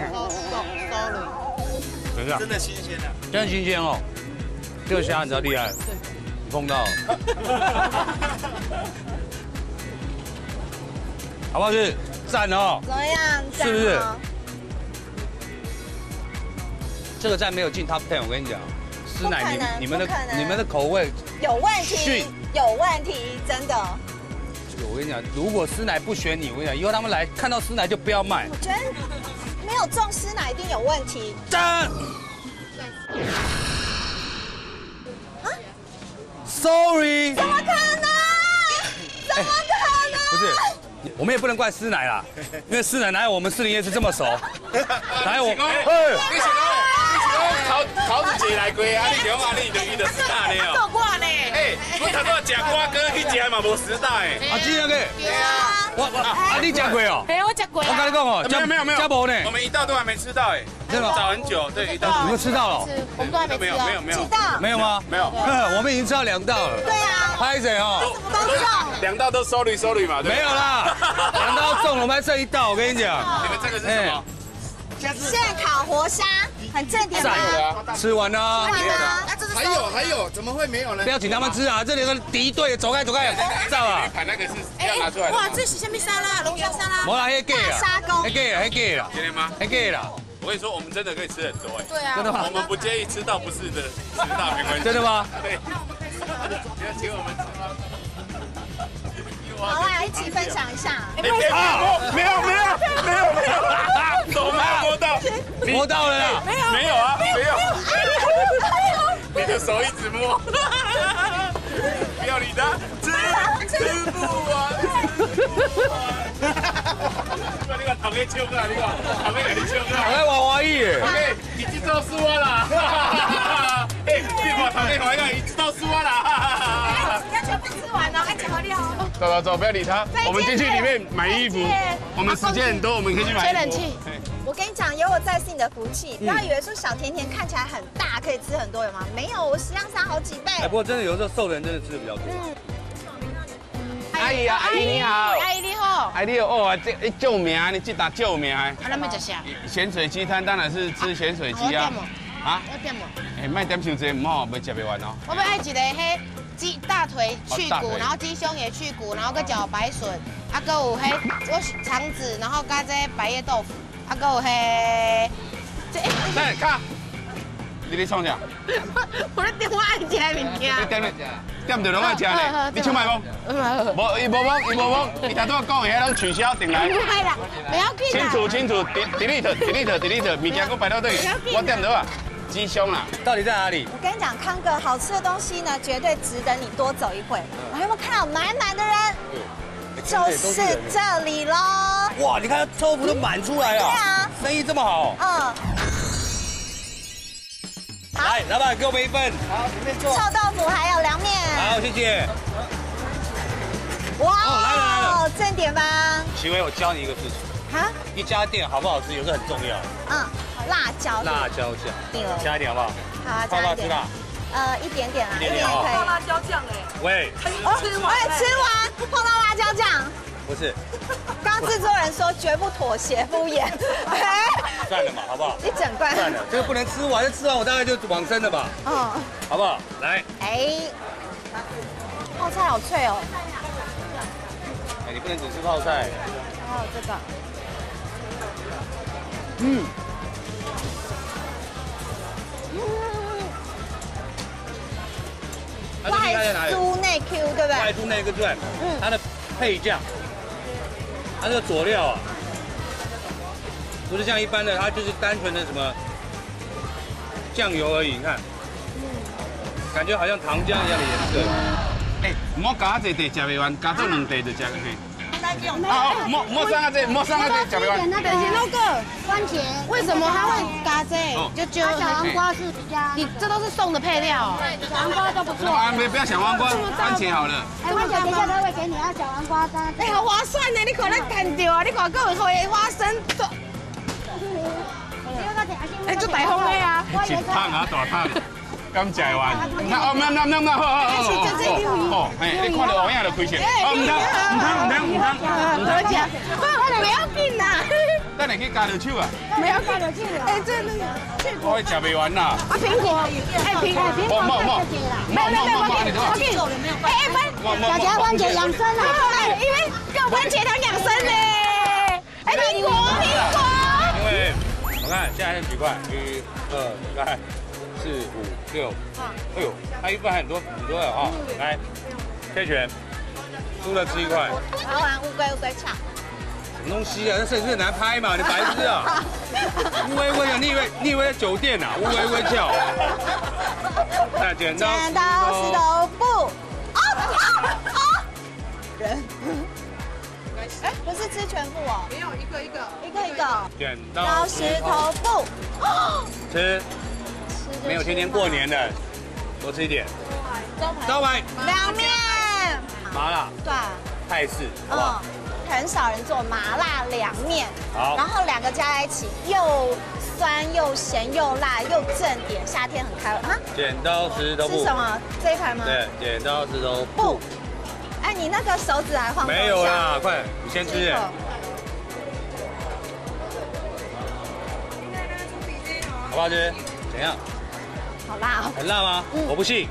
等一下。 真的新鲜的。 真的新鲜哦。这个虾你知道厉害，你碰到。好不好吃？赞哦。 怎么样？ 是不是？这个赞没有进 Top 10，我跟你讲，师奶你们的口味有问题，真的。 我跟你讲，如果师奶不选你，我跟你讲，以后他们来看到师奶就不要买。 我觉得没有中师奶一定有问题。 赞。Sorry。 怎么可能？怎么可能？ 不是，我们也不能怪师奶啦，因为师奶哪有我们士林夜市这么熟？哪有我？ 你是桃子姐来过啊！你讲啊，你就遇到师奶了。 做过呢。 哎，我头先食瓜哥去食嘛无师奶。 啊，真的个？ 对啊。 你食过哦？ 嘿，我食过。 我跟你讲哦， 没有， 加无呢。 我们一道都还没吃到哎，真的找很久，对，一道。 你们吃到了？ 我们都还没吃到。 没有。 几道？ 没有吗？ 没有。 我们已经吃到2道了。 对啊。 拍谁哦？ 都中。 2道都收率嘛，对。 没有啦，2道中了，我们还剩1道，我跟你讲。 你们这个是什么？ 现烤活虾，很正点吗？ 吃完了。 还有，怎么会没有呢？ 不要请他们吃啊！这里有个敌对，走开，走啊！ 盘那个是要拿出来的。 哇，这是什么沙拉？龙虾沙拉。 没啦，那假啦。 沙公。 那假啦。 今天吗？ 那假啦。 我跟你说，我们真的可以吃很多哎。 对啊。 真的吗？ 我们不介意吃到不是的，吃到没关系。 真的吗？ 对。你要请我们吃吗？ 好啦，一起分享一下。 没有，手没有摸到， 摸到了啦。 没有啊，没有。你的手一直摸，不要理他，吃不完。你看头家笑啊，你看头家给你笑啊， 头家娃娃意耶。 OK，你知道输啊啦。哎，你看头家怀啊，你知道输啊啦。 要全部吃完了，还怎么料？ 走，不要理他。我们进去里面买衣服。我们时间很多，我们可以去买衣服。吹冷气。 我跟你讲，有我在是你的福气。不要以为说小甜甜看起来很大，可以吃很多，有吗？没有，我食量差好几倍。 哎，不过真的有时候瘦的人真的吃的比较多。 阿姨啊，阿姨你好。 阿姨你好。 阿姨你好哦，这救命啊！你这打救命啊！ 咱们吃啥？ 咸水鸡摊当然是吃咸水鸡啊。啊？ 要点吗？ 哎，卖点伤济，唔好，袂食袂完哦。 我要爱一个迄鸡大腿去骨，然后鸡胸也去骨，然后搁搅白笋，啊，搁有迄我肠子，然后加这白叶豆腐，啊，搁有迄这。 来，卡。你咧创啥？ 我咧点我爱食的物件。 你点着拢爱食呢？你唱卖无？无，伊无摸，伊头拄讲的遐拢取消定来。 不会啦，不要紧啦。 清楚 delete，物件搁摆到对，我点到啊。鸡胸啦， 到底在哪里？ 我跟你讲，康哥，好吃的东西呢，绝对值得你多走一会。我有没有看到满满的人？就是这里喽。 哇，你看豆腐都满出来了。 对啊， 生意这么好。 嗯。 来，老板给我们一份。 好，随便做。臭豆腐还有凉面。 好，谢谢。 哇， 来了， 正点吧。 齐薇，我教你一个事情。 哈？ 一家店好不好吃，有时候很重要。 嗯。辣椒酱，加一点好不好？ 好啊，加一点。一点点啦，一点点可以。 泡辣椒酱哎。 喂。 吃完泡到辣椒酱。 不是。 刚制作人说绝不妥协敷衍。 算了嘛，好不好？ 一整罐。 算了，这个不能吃完，吃完我大概就往生了吧。嗯。好不好？来。 哎。泡菜好脆哦。 哎，你不能只吃泡菜。 还有这个。外酥内 Q， 对不对？ 外酥内 Q， 对。它的配酱，它这个佐料啊，不是像一般的，它就是单纯的什么酱油而已。你看，感觉好像糖浆一样的颜色。 哎，唔好加这地，食袂完，加这两地就食个嘿。啊，莫上啊这，莫上啊这，吃袂完。 那个那个番茄，为什么它会加这？就小黄瓜是比较，你这都是送的配料。对，小黄瓜都不错。 啊，不要小黄瓜，番茄好了。 哎，番茄等一下他会给你，要小黄瓜干。哎，好划算呢！你可能看到啊，你看各位花生。哎，做大风的啊！ 一桶啊，大桶。刚食完，那哦，唔好，哎，你看到乌影就开心。哦，唔通， 不要紧啦。 等下去加着手啊。 没有加着手啊。哎，这那个， 我食袂完啦。 啊，苹果，哎，苹果，大家番茄养生啊，因为叫番茄糖养生呢。哎，苹果。 因为我看现在是几块？1、2、3、4、5、6。哎呦，它一份很多的哈。来，切拳，输了吃1块。 玩完乌龟跳。 什么东西啊？这摄影师很难拍嘛？你白痴啊！乌龟啊，你以为在酒店啊？乌龟跳。那剪刀石头布。人。哎，不是吃全部哦。 没有，一个。 剪刀石头布。 吃。没有天天过年的，多吃一点。招牌。 凉面。 麻辣。 对。 泰式，好不好？ 很少人做麻辣凉面。 好。 然后2个加在一起，又酸又咸又辣又正点，夏天很开胃啊。 剪刀石头布。 是什么？这一盘吗？ 对，剪刀石头布。 哎，你那个手指还晃动一下。 没有啦，快，你先吃。好不好吃？怎样？ 好辣哦！ 很辣吗？我不信。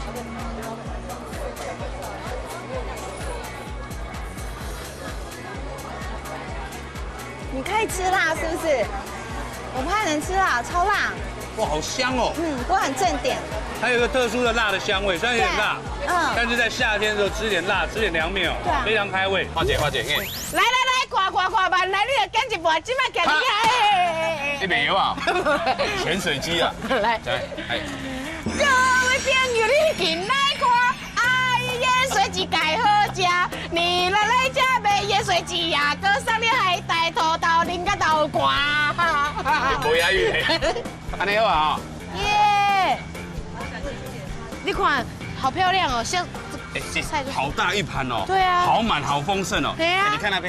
你可以吃辣是不是？ 我不太能吃辣，超辣。 哇，好香哦。 我很正点。 它有一个特殊的辣的香味，虽然有点辣，但是在夏天的时候吃点辣，吃点凉面哦，非常开胃。 花姐， 来，挂慢来，你就拣一盘，今麦给你来。 你没有啊？潜水机啊！ 来， 哎。 各位朋友，你进来看，阿姨盐水鸡盖好食，你来吃买盐水鸡呀，搁上你海带土豆，恁个豆干。 无押韵，安尼好啊！ 耶！你看，好漂亮哦，像菜好大一盘哦。 对啊， 好满，好丰盛哦。 对啊， 你看那边，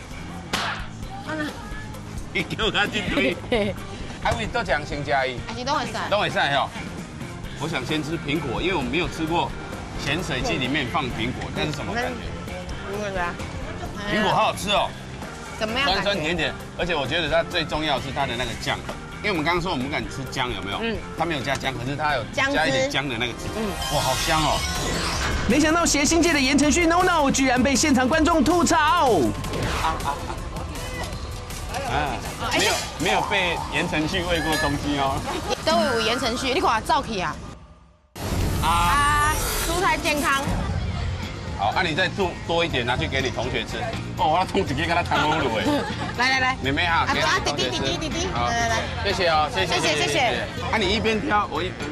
你叫我进堆。还有都讲先加一， 还是都会晒， 都会晒哦。我想先吃苹果，因为我没有吃过咸水鸡里面放苹果，那是什么感觉？苹果好好吃哦， 怎么样？ 酸酸甜甜，而且我觉得它最重要是它的那个酱，因为我们刚刚说我们不敢吃姜，有没有？它没有加姜，可是它有加一点姜的那个汁。哇，好香哦！ 没想到谐星界的言承旭 NONO 居然被现场观众吐槽。 没有被言承旭喂过东西哦。 都有言承旭，你看走去啊！蔬菜健康。 好，你再多一点拿去给你同学吃。哦，我要冲几个跟他谈葫芦哎。来，妹妹哈，给弟弟。好，来，谢谢哦，谢谢。你一边挑，我一边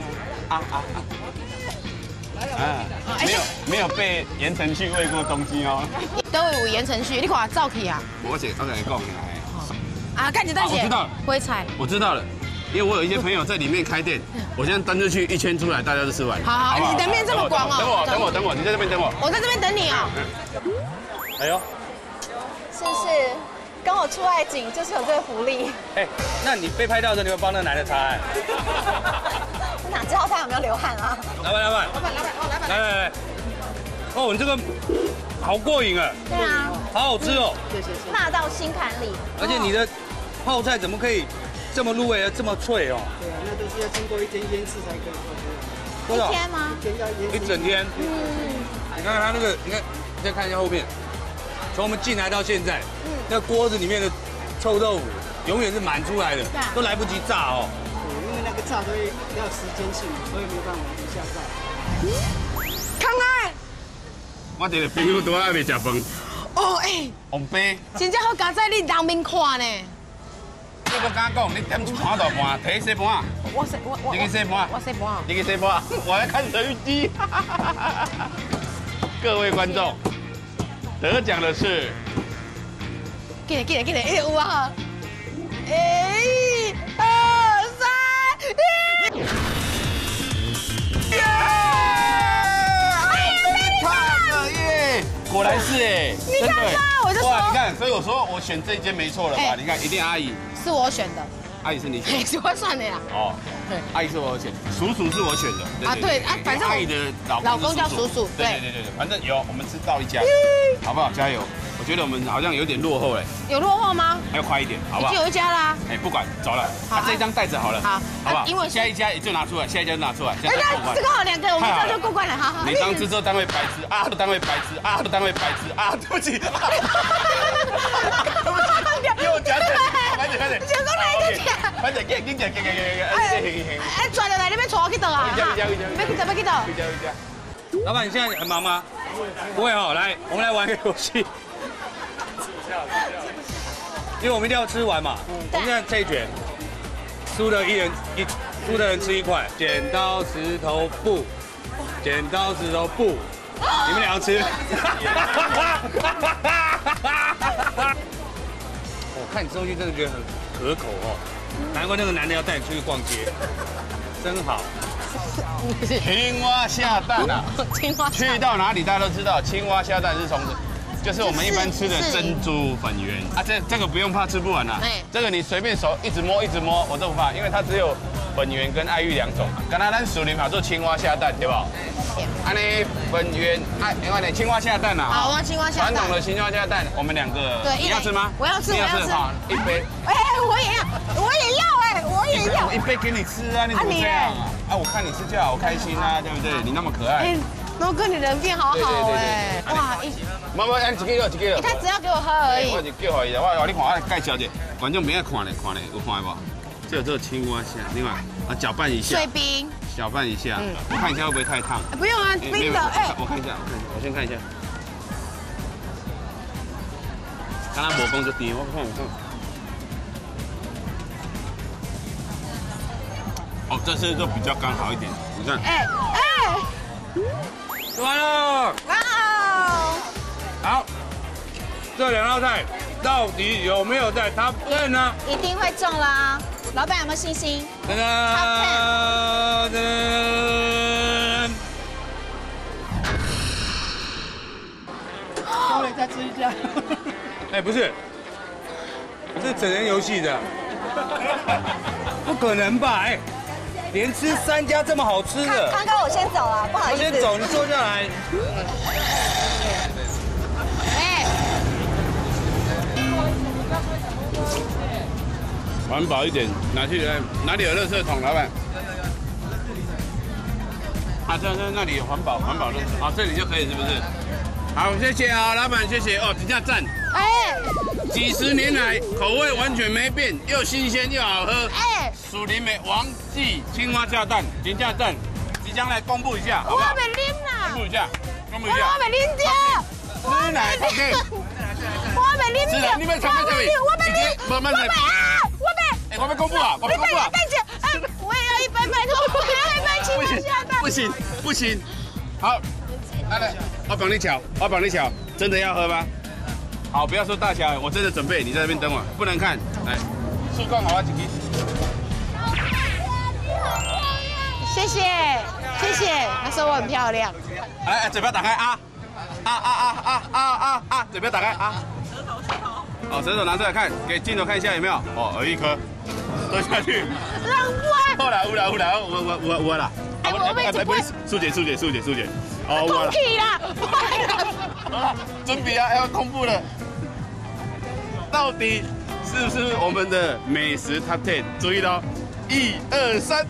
没有被言承旭喂过东西哦。 都有言承旭，你看走去啊！ 我跟你讲。 看姐， 我知道了， 灰菜， 我知道了，因为我有一些朋友在里面开店，我现在登出去1圈出来，大家都吃完。 好，你的面这么广哦。 等我，你在这边等我。 我在这边等你哦。 哎呦， 是不是跟我出外景就是有这个福利？ 哎，那你被拍到的时候，你会帮那个男的擦汗？ 我哪知道他有没有流汗啊？ 老板，来，哦，你这个好过瘾啊！ 对啊， 好好吃哦， 辣到心坎里。 而且你的泡菜怎么可以这么入味，这么脆哦？ 对啊，那都是要经过1天腌制才可以做出来。 多少？ 1天吗 ？1天要腌 1整天。你看它那个，你再看一下后面，从我们进来到现在，那锅子里面的臭豆腐永远是满出来的，都来不及炸哦。 对，因为那个炸都要时间性，所以没办法一下炸。 康爱。 我这个朋友都还没吃饭。 哦，哎， 王杯， 真正好夹在你人面看呢。 你不敢讲，你点一盘大盘，提洗盘。你去洗盘。 我洗盘。 你去洗盘。我在看手机。各位观众，得奖的是。 进来，哎有啊。1、2、3， 果然是哎， 你看吧，我就说， 哇，你看，所以我说我选这一间没错了吧？你看，一定阿姨是我选的， 阿姨是你选的， 是我选的呀。哦， 阿姨是我选，叔叔是我选的。 对，反正阿姨的老公叫叔叔。 对，反正有，我们吃到一家，好不好？加油！我觉得我们好像有点落后哎。 有落后吗？ 要快一点，好不好？ 已经有一家啦。 哎，不管，走了。好，这张带着好了。好，好不好？因为下一家也就拿出来，下一家就拿出来。 哎，这个好2个，我们这就过关了。好。 你当制作单位白痴啊，单位白痴啊，单位白痴啊，对不起。给我讲点，快点。 讲过来一个讲。 快点，给。 哎，转了来那边带我去倒啊。要去倒。 老板，你现在很忙吗？不会哦，来，我们来玩个游戏。因为我们一定要吃完嘛。我们现在这一卷，输的人吃1块，剪刀石头布，剪刀石头布，你们2个吃。我看你吃东西真的觉得很可口哦，难怪那个男的要带你出去逛街，真好。 青蛙下蛋啊！去到哪里大家都知道，青蛙下蛋是从，就是我们一般吃的珍珠粉圆啊。这个不用怕吃不完啦，这个你随便手一直摸，我都不怕，因为它只有粉圆跟爱玉2种。刚才咱属林跑做青蛙下蛋，对吧？安尼粉圆，另外呢青蛙下蛋啊。 好啊，青蛙下蛋。 传统的青蛙下蛋，我们2个， 对， 你要吃吗？ 我要吃， 好，1杯。 哎，我也要。 1杯给你吃啊，你怎么这样啊？啊，我看你吃就好开心啊，对不对？你那么可爱。 都跟你人变好好哎。哇， 妈，按1个了。 他只要给我喝而已。 我就叫而已，我你看我介绍者，观众别看咧，有看无？ 就有这个青蛙虾，另外搅拌一下。 碎冰。 搅拌一下，我看一下会不会太烫。 不用啊，冰的。 我看一下，我先看一下。刚刚抹工就低，我看。哦，这次就比较刚好一点，你看。 完了。 哇哦！ 好，这2道菜到底有没有在 Top 10呢？ 一定会中啦！老板有没有信心？ 噔噔噔！ 稍微再吃一下。 哎，不是，这是整人游戏的，不可能吧？哎，连吃3家这么好吃的。 康哥，我先走了，不好意思。 我先走，你坐下来。 环保一点，拿去哪里有垃圾桶，老板？啊，那里有环保垃圾，好，这里就可以是不是？好，谢谢啊，老板，谢谢哦，评价赞。几十年来口味完全没变，又新鲜又好喝。属林美王记青蛙加蛋，评价赞，即将来公布一下，好不好？ 我没啉啦。 公布一下。 我没啉掉。 吃奶 OK。 我没啉掉。 你们尝尝这里。 我没啉。 慢慢来。我们公布啊！我们公布啊！ 大姐，我也要一杯，拜托，我要一杯青蛙下蛋。 不行，好，来，我帮你瞧，真的要喝吗？好，不要说大小，我真的准备，你在那边等我，不能看，来，漱口好啊，几滴。 谢谢，他说我很漂亮。 来，嘴巴打开啊！嘴巴打开啊！哦，舌头拿出来看，给镜头看一下有没有？哦，有一颗，喝下去。好啦，有啦。不是，素姐。哦， 我啦。 好了，准备要公布了，到底是不是我们的美食 Top 10？注意喽，1、2、3。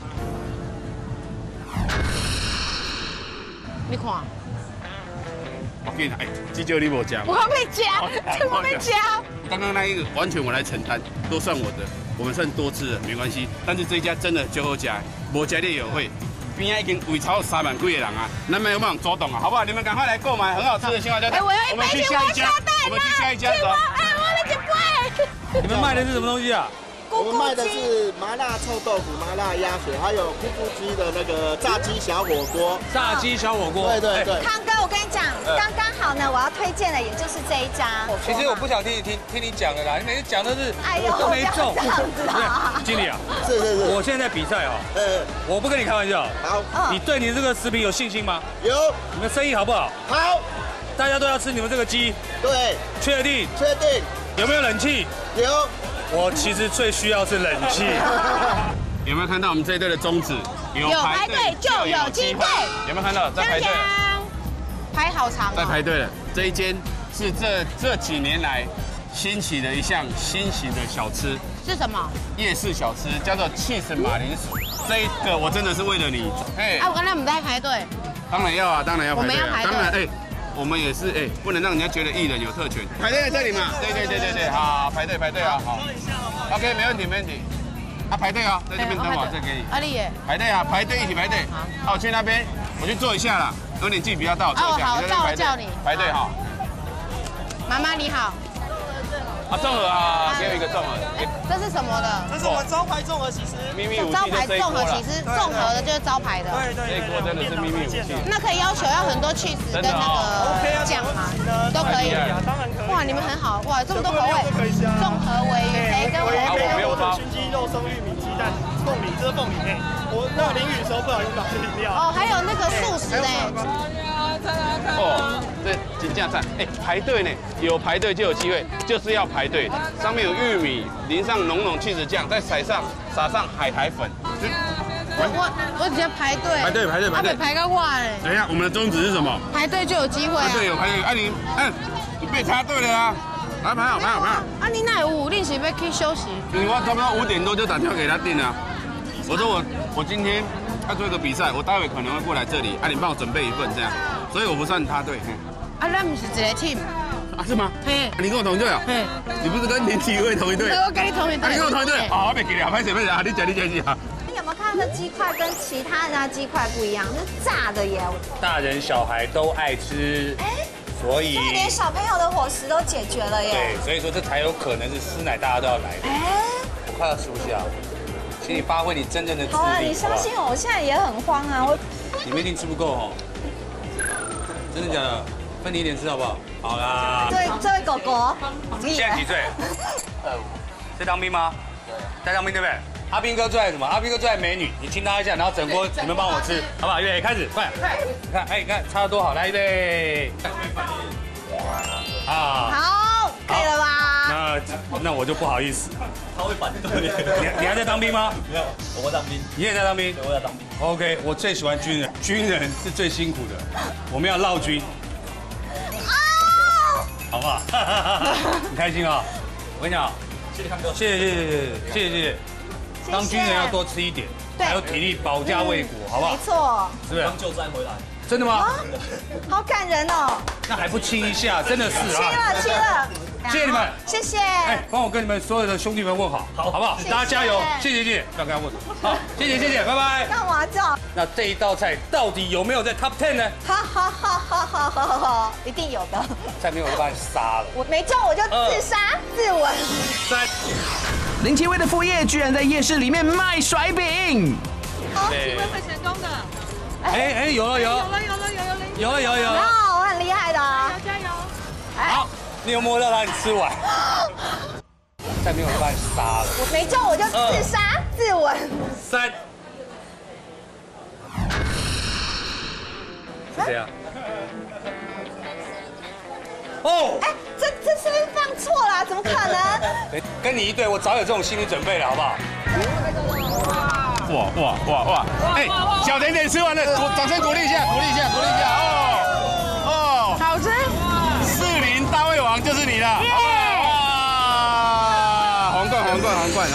你看。 我跟你讲，这就你没加。 我没加。 刚刚那一个完全我来承担，都算我的。我们算多吃了，没关系。但是这一家真的就好吃，没加你也会。边啊已经围超3万几个人啊，咱们有没有主动啊？好不好？你们赶快来购买很好吃的青蛙加蛋。我们去下一家。走。 我要1杯。 你们卖的是什么东西啊？ 我们卖的是麻辣臭豆腐、麻辣鸭血，还有咕咕鸡的那个炸鸡小火锅。对。 康哥，我跟你讲，刚好呢，我要推荐的也就是这一家。 其实我不想听你讲的啦，你每次讲的是都没中。 这样子啊。 经理啊， 是。 我现在在比赛哦，我不跟你开玩笑。 好。 你对你这个食品有信心吗？ 有。 你们生意好不好？ 好。 大家都要吃你们这个鸡。 对。 确定。有没有冷气？ 有。 我其实最需要是冷气。 有没有看到我们这一队的宗旨？ 有排队就有机会。 有没有看到在排队？ 排好长。 在排队了。这一间是这几年来兴起的一项新型的小吃。 是什么？ 夜市小吃，叫做cheese马铃薯。这一个我真的是为了你。 我刚才我们在排队。 当然要排队。 我们要排队。 当然我们也是不能让人家觉得艺人有特权。排队在这里嘛？对，好，排队啊，好。OK， 没问题。排队啊，在这边等我，这给你。 阿丽。 排队啊，排队一起排队。好，去那边，我去坐一下啦，有点距比较到，坐一下。 好，我叫你。 排队哈。 妈妈你好。 综合啊，给我一个综合。 这是什么的？ 这是我们招牌综合起司。 秘密武器。 招牌综合起司，综合的就是招牌的。 对。 这一锅真的是秘密武器。 那可以要求要很多cheese跟那个酱吗？都可以。 当然可以。 哇，你们很好，哇，这么多口味。综合鲔鱼、培根、 鲔鱼、熏鸡、肉松、玉米、鸡蛋、凤梨，这是凤梨内。我那淋雨的时候不小心把这饮料。 哦，还有那个素食嘞。 哦，这真正赞！排队呢，有排队就有机会，就是要排队。上面有玉米，淋上浓浓cheese酱，再撒上海苔粉。 我直接排队。排队排个哇嘞！ 等一下，我们的宗旨是什么？ 排队就有机会啊！ 有排队。你被插队了啊！来排好。 啊，你那有临时要去休息？ 我差不多5点多就打电话给他订了。我说我今天要做一个比赛，我待会可能会过来这里，你帮我准备一份这样，所以我不算他队。 咱不是一个 team。 是吗？嘿，你跟我同一队啊？嘿，你不是跟林启慧同一队？ 我跟你同一队。 你跟我同一队？好，我别给你啊，拍谁啊？你讲。 有没有看到这鸡块跟其他人家鸡块不一样？是炸的耶！ 大人小孩都爱吃，所以连小朋友的伙食都解决了耶。 对，所以说这才有可能是师奶大家都要来的。我快要吃不下了，请你发挥你真正的智力。 好啊，你相信我，我现在也很慌啊。 你们一定吃不够哦，真的假的？分你一点吃好不好？好啦。 这位狗狗， 现在几岁？在当兵吗？在当兵对不对？阿兵哥最爱什么？阿兵哥最爱美女，你亲他一下，然后整锅你们帮我吃，好不好？预备开始，快！你看，你看差得多好，来预备。 好，可以了吧？ 那我就不好意思。他会反对。你还在当兵吗？没有，我会当兵。你也在当兵？我在当兵。OK， 我最喜欢军人，军人是最辛苦的，我们要绕军。好不好？很开心啊！我跟你讲，谢谢康哥，谢。当军人要多吃一点，还有体力保家卫国，好不好？ 没错， 是不是？刚救灾回来，真的吗？ 好感人哦！ 那还不亲一下，真的是啊！亲了， 谢谢你们， 谢谢。 哎，帮我跟你们所有的兄弟们问好，好不好？大家加油！谢谢，不要跟他握手。好，谢谢，拜拜。 干嘛叫？ 那这一道菜到底有没有在 Top 10呢？ 好，一定有的。 再没有我就把你杀了。 我没中我就自杀自刎。 3。 林奇威的副业居然在夜市里面卖甩饼。 好，奇威会成功的。 有了， 我很厉害的啊！ 加油！ 好，你有摸到它，你吃完。再没有我就把你杀了。 我没中我就自杀自刎。 3。是这样。哦， 这是不是放错了？怎么可能？ 跟你一队，我早有这种心理准备了，好不好？ 哇！哎，小甜点吃完了，掌声鼓励一下！哦， 好吃。 士林大胃王就是你了，哇！皇冠，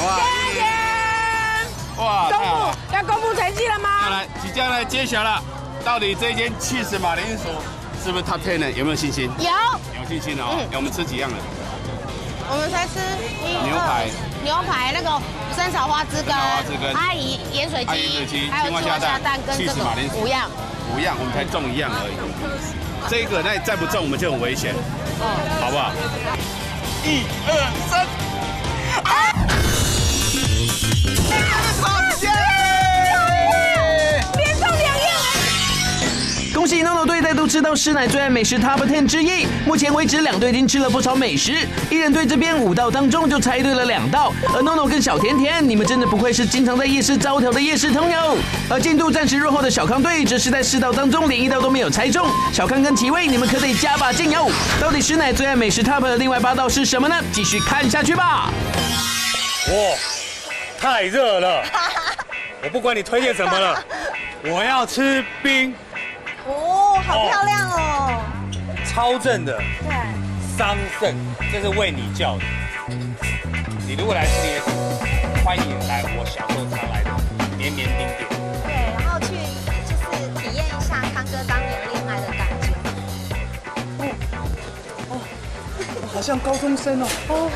哇！ 要公布成绩了吗？ 来，即将来揭晓了，到底这间cheese马铃薯是不是 Top 10呢？有没有信心？有信心哦。我们吃几样了？ 我们才吃牛排那个生炒花枝羹，阿姨盐水鸡，还有青蛙虾蛋跟这个5样， 我们才中1样而已。这个那再不中我们就很危险，好不好？1、2、3， 连中2样！ 恭喜 NONO 队再度吃到师奶最爱美食 Top 10之一。目前为止，2队已经吃了不少美食，一人队这边5道当中就猜对了2道，而 NONO 跟小甜甜，你们真的不愧是经常在夜市招条的夜市通友。而进度暂时落后的小康队，则是在4道当中连1道都没有猜中。小康跟奇威，你们可得加把劲油。到底师奶最爱美食 Top 的另外8道是什么呢？继续看下去吧。 哇，太热了！我不管你推荐什么了，我要吃冰。 哦，好漂亮哦！ 超正的， 对， 桑葚，这是为你叫的。你如果来吃夜市，欢迎来我小时候常来的绵绵丁店。 对，然后去就是体验一下康哥当年恋爱的感觉。 好像高中生哦。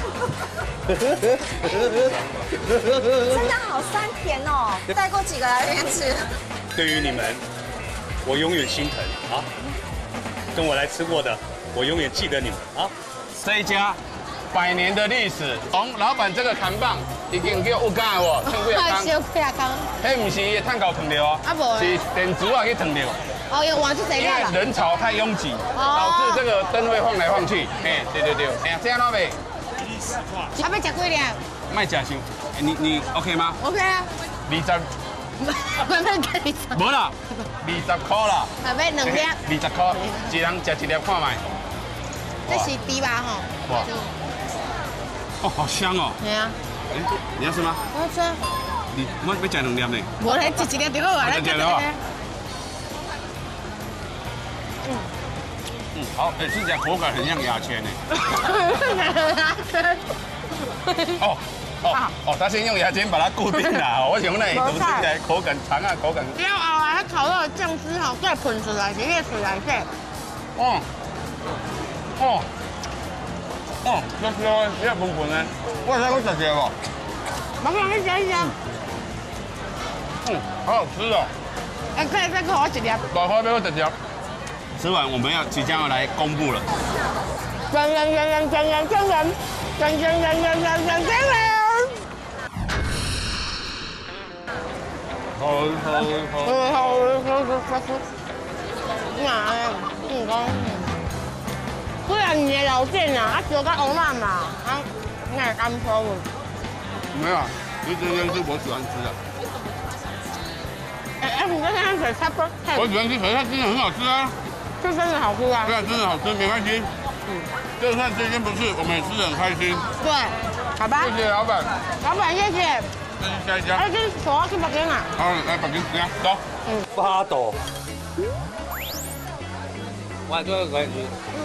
真的好酸甜哦！带过几个来这边吃？ 对于你们，我永远心疼啊！跟我来吃过的，我永远记得你们啊！ 这一家100年的历史，从老板这个扛棒已经叫有干哦，烫几啊工？ 小几啊工？ 迄不是伊炭烤烫掉哦，是电竹啊去烫掉。 哦，有往这谁因为人潮太拥挤，导致这个灯会晃来晃去。哎，对，哎呀，这样了没？20块。 要不要吃几粒？ 卖假伤，你 OK 吗 ？OK 啊。 20。 我要给你。 无啦，20块啦。 要2粒。 20块，一人吃1粒看卖。 这是猪吧吼？ 哇。哦，好香哦。 对啊。 哎，你要吃吗？ 我要吃。 我要吃2粒呢。 无嘞，一粒就好啊。 一粒好。好，哎，吃起来口感很像牙签呢。他先用牙签把它固定了，我想那里吃起来口感长啊，口感。 了后啊，它烤肉的酱汁吼，再喷出来是越出来些。 哦，那是哦，你也喷喷呢，我才讲10个不？ 麻烦你讲一下。 好好吃哦。 哎，可以再给我1粒。 大花要1粒。吃完我们即将要来公布了。 虽然你的老店啊，做个红辣嘛，那也甘抽了。 没有啊，这间是我喜欢吃的。 你这现在水差不多。 我喜欢吃水菜，真的很好吃啊。 这真的好吃啊。 对啊，真的好吃，没关系。就算这间不是，我们也吃得很开心。 对，好吧。 谢谢老板。 老板，谢谢。 这是下一家。 哎，这走啊，去北京啊。 好，来北京吃啊，走。 八斗。我最后可以吃。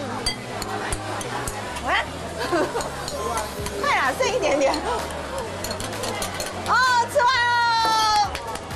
喂，快啦，剩一点点。哦，吃完了。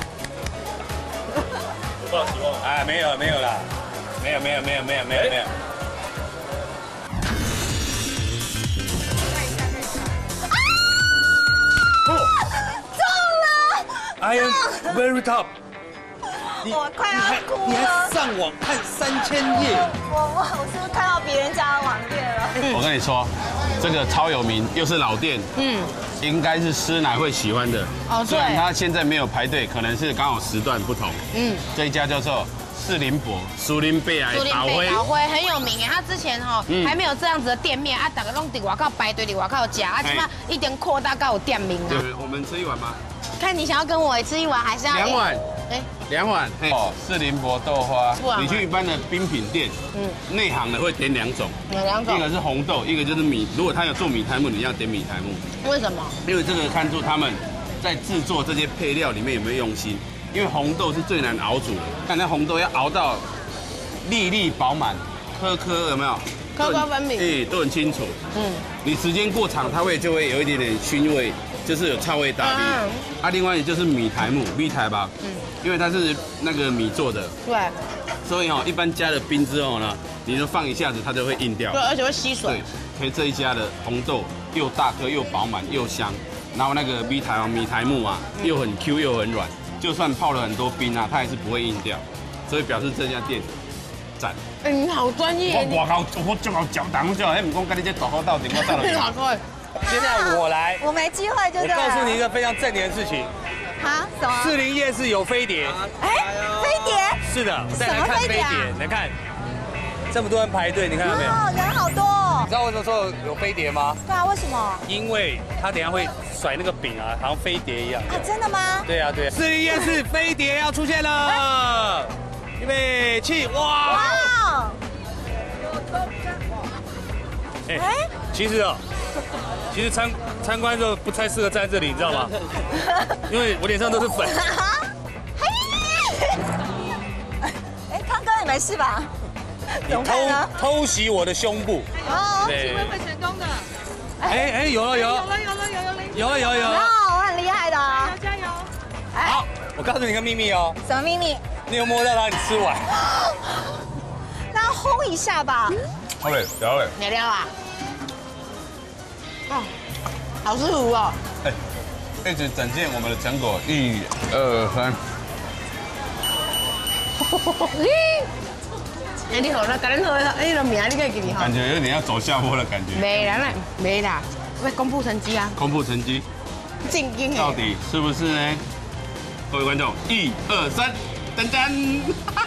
不好希望。 哎，没有啦，没有。I am very top。 我快要哭了。 你还上网看3000页？ 我是不是看到别人家的网店了？ 我跟你说，这个超有名，又是老店，应该是师奶会喜欢的。 哦， 虽然它现在没有排队，可能是刚好时段不同。这一家叫做士林伯苏林贝来岛灰很有名哎，他之前还没有这样子的店面啊，大家拢伫外口排队，伫外口吃啊，起码一点扩大到有店名啊。 对，我们吃一碗吗？ 看你想要跟我吃一碗，还是要 2碗？2碗。哦，士林伯豆花，你去一般的冰品店，内行的会点2种，一个是红豆，一个就是米。如果他有做米苔目，你要点米苔目。 为什么？ 因为这个看出他们在制作这些配料里面有没有用心。因为红豆是最难熬煮的，看那红豆要熬到粒粒饱满、颗颗有没有？ 颗颗分明， 都很清楚。你时间过长，它就会有一点点熏味，就是有臭味打力。另外就是米苔目，米苔吧，因为它是那个米做的， 对， 所以一般加了冰之后呢，你就放一下子，它就会硬掉， 对，而且会吸水。 对，所以这一家的红豆又大颗又饱满又香，然后那个米苔目啊，又很 Q 又很软。就算泡了很多冰啊，它还是不会硬掉，所以表示这家店赞。 哎，你好专业！ 我就好脚挡脚，哎，唔讲跟你这大好到底，我到了。 现在我来， 我没机会就对了。 我告诉你一个非常正点的事情。 啊？什么？ 士林夜市有飞碟。 哎，飞碟？ 是的，再来看飞碟，来看，这么多人排队，你看到没有？ 哦，人好多。 你知道为什么说有飞碟吗？ 对啊，为什么？ 因为他等下会甩那个饼啊，好像飞碟一样。 啊，真的吗？ 对啊，对啊。士林夜市飞碟要出现了，预备起，哇！哎，其实参观的时候不太适合站这里，你知道吗？因为我脸上都是粉。 哎，康哥你没事吧？ 你偷袭我的胸部。 哦，请问会成功的。 哎，有了， 我很厉害的啊！ 加油！ 好，我告诉你一个秘密哦。 什么秘密？ 你有摸到它，你吃完。 那要烘一下吧。 好嘞，聊嘞。 没料啊。哦，好舒服哦。 一直展现我们的成果，1、2、3。 哎，你好，那赶紧喝，哎，那名你可以给你哈。 感觉有点要走下坡的感觉。 没啦，会公布成绩啊。 公布成绩。 正经到底是不是呢？各位观众，1、2、3，噔噔。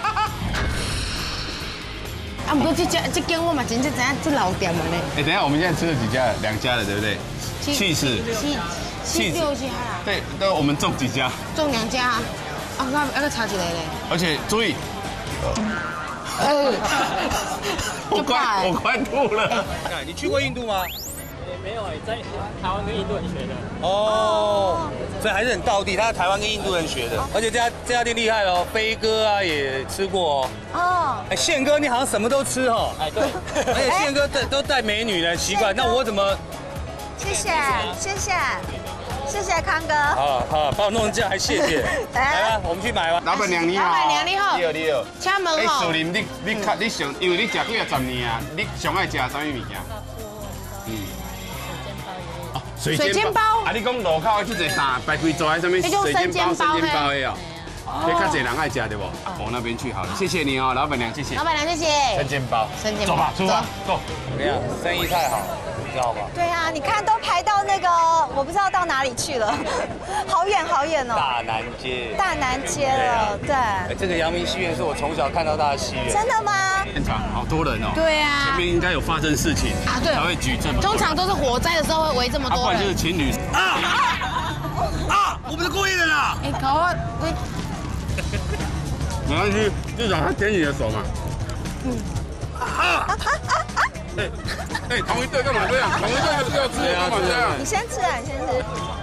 啊，不过这间我嘛真正知影这老店嘛呢。 哎，等一下，我们现在吃了几家了？2家了，对不对？6 家啦。 对，都我们中几家？ 中2家啊，那个差一个嘞。 而且注意，我快吐了。 你去过印度吗？ 没有在台湾跟印度人学的。 哦，所以还是很道地，他在台湾跟印度人学的。而且这家店厉害哦，飞哥啊也吃过哦。哦。哎，宪哥你好像什么都吃哦。哎，对。而且宪哥都带美女的习惯，那我怎么？ 谢谢康哥。 好，帮我弄成这样，还谢谢。来吧，我们去买吧。 老板娘你好。 老板娘你好。 你好。 请问哦。 树林你上，因为你吃几啊10年啊，你上爱吃什么物件？ 水煎包。 啊，你讲路口去坐大排开做喺上面水煎包的哦。所以较侪人爱吃对不？往那边去好了，谢谢你哦，老板娘，谢谢。 老板娘，谢谢。 生煎包， 走吧， 出发，Go。 怎么样？生意太好，你知道吧？ 对啊，你看都排到那个我不知道到哪里去了，好远好远哦。 大南街。大南街了，对。 这个阳明戏院是我从小看到大的戏院。 真的吗？ 现场好多人哦。 对啊。 前面应该有发生事情啊，对，才会举这么。 通常都是火灾的时候会围这么多人。 不然就是情侣。 我不是故意的啦。 哎，搞我。 没关系，至少他牵你的手嘛。同一队干嘛这样？同一队要吃干嘛这样？ 你先吃啊，你先吃。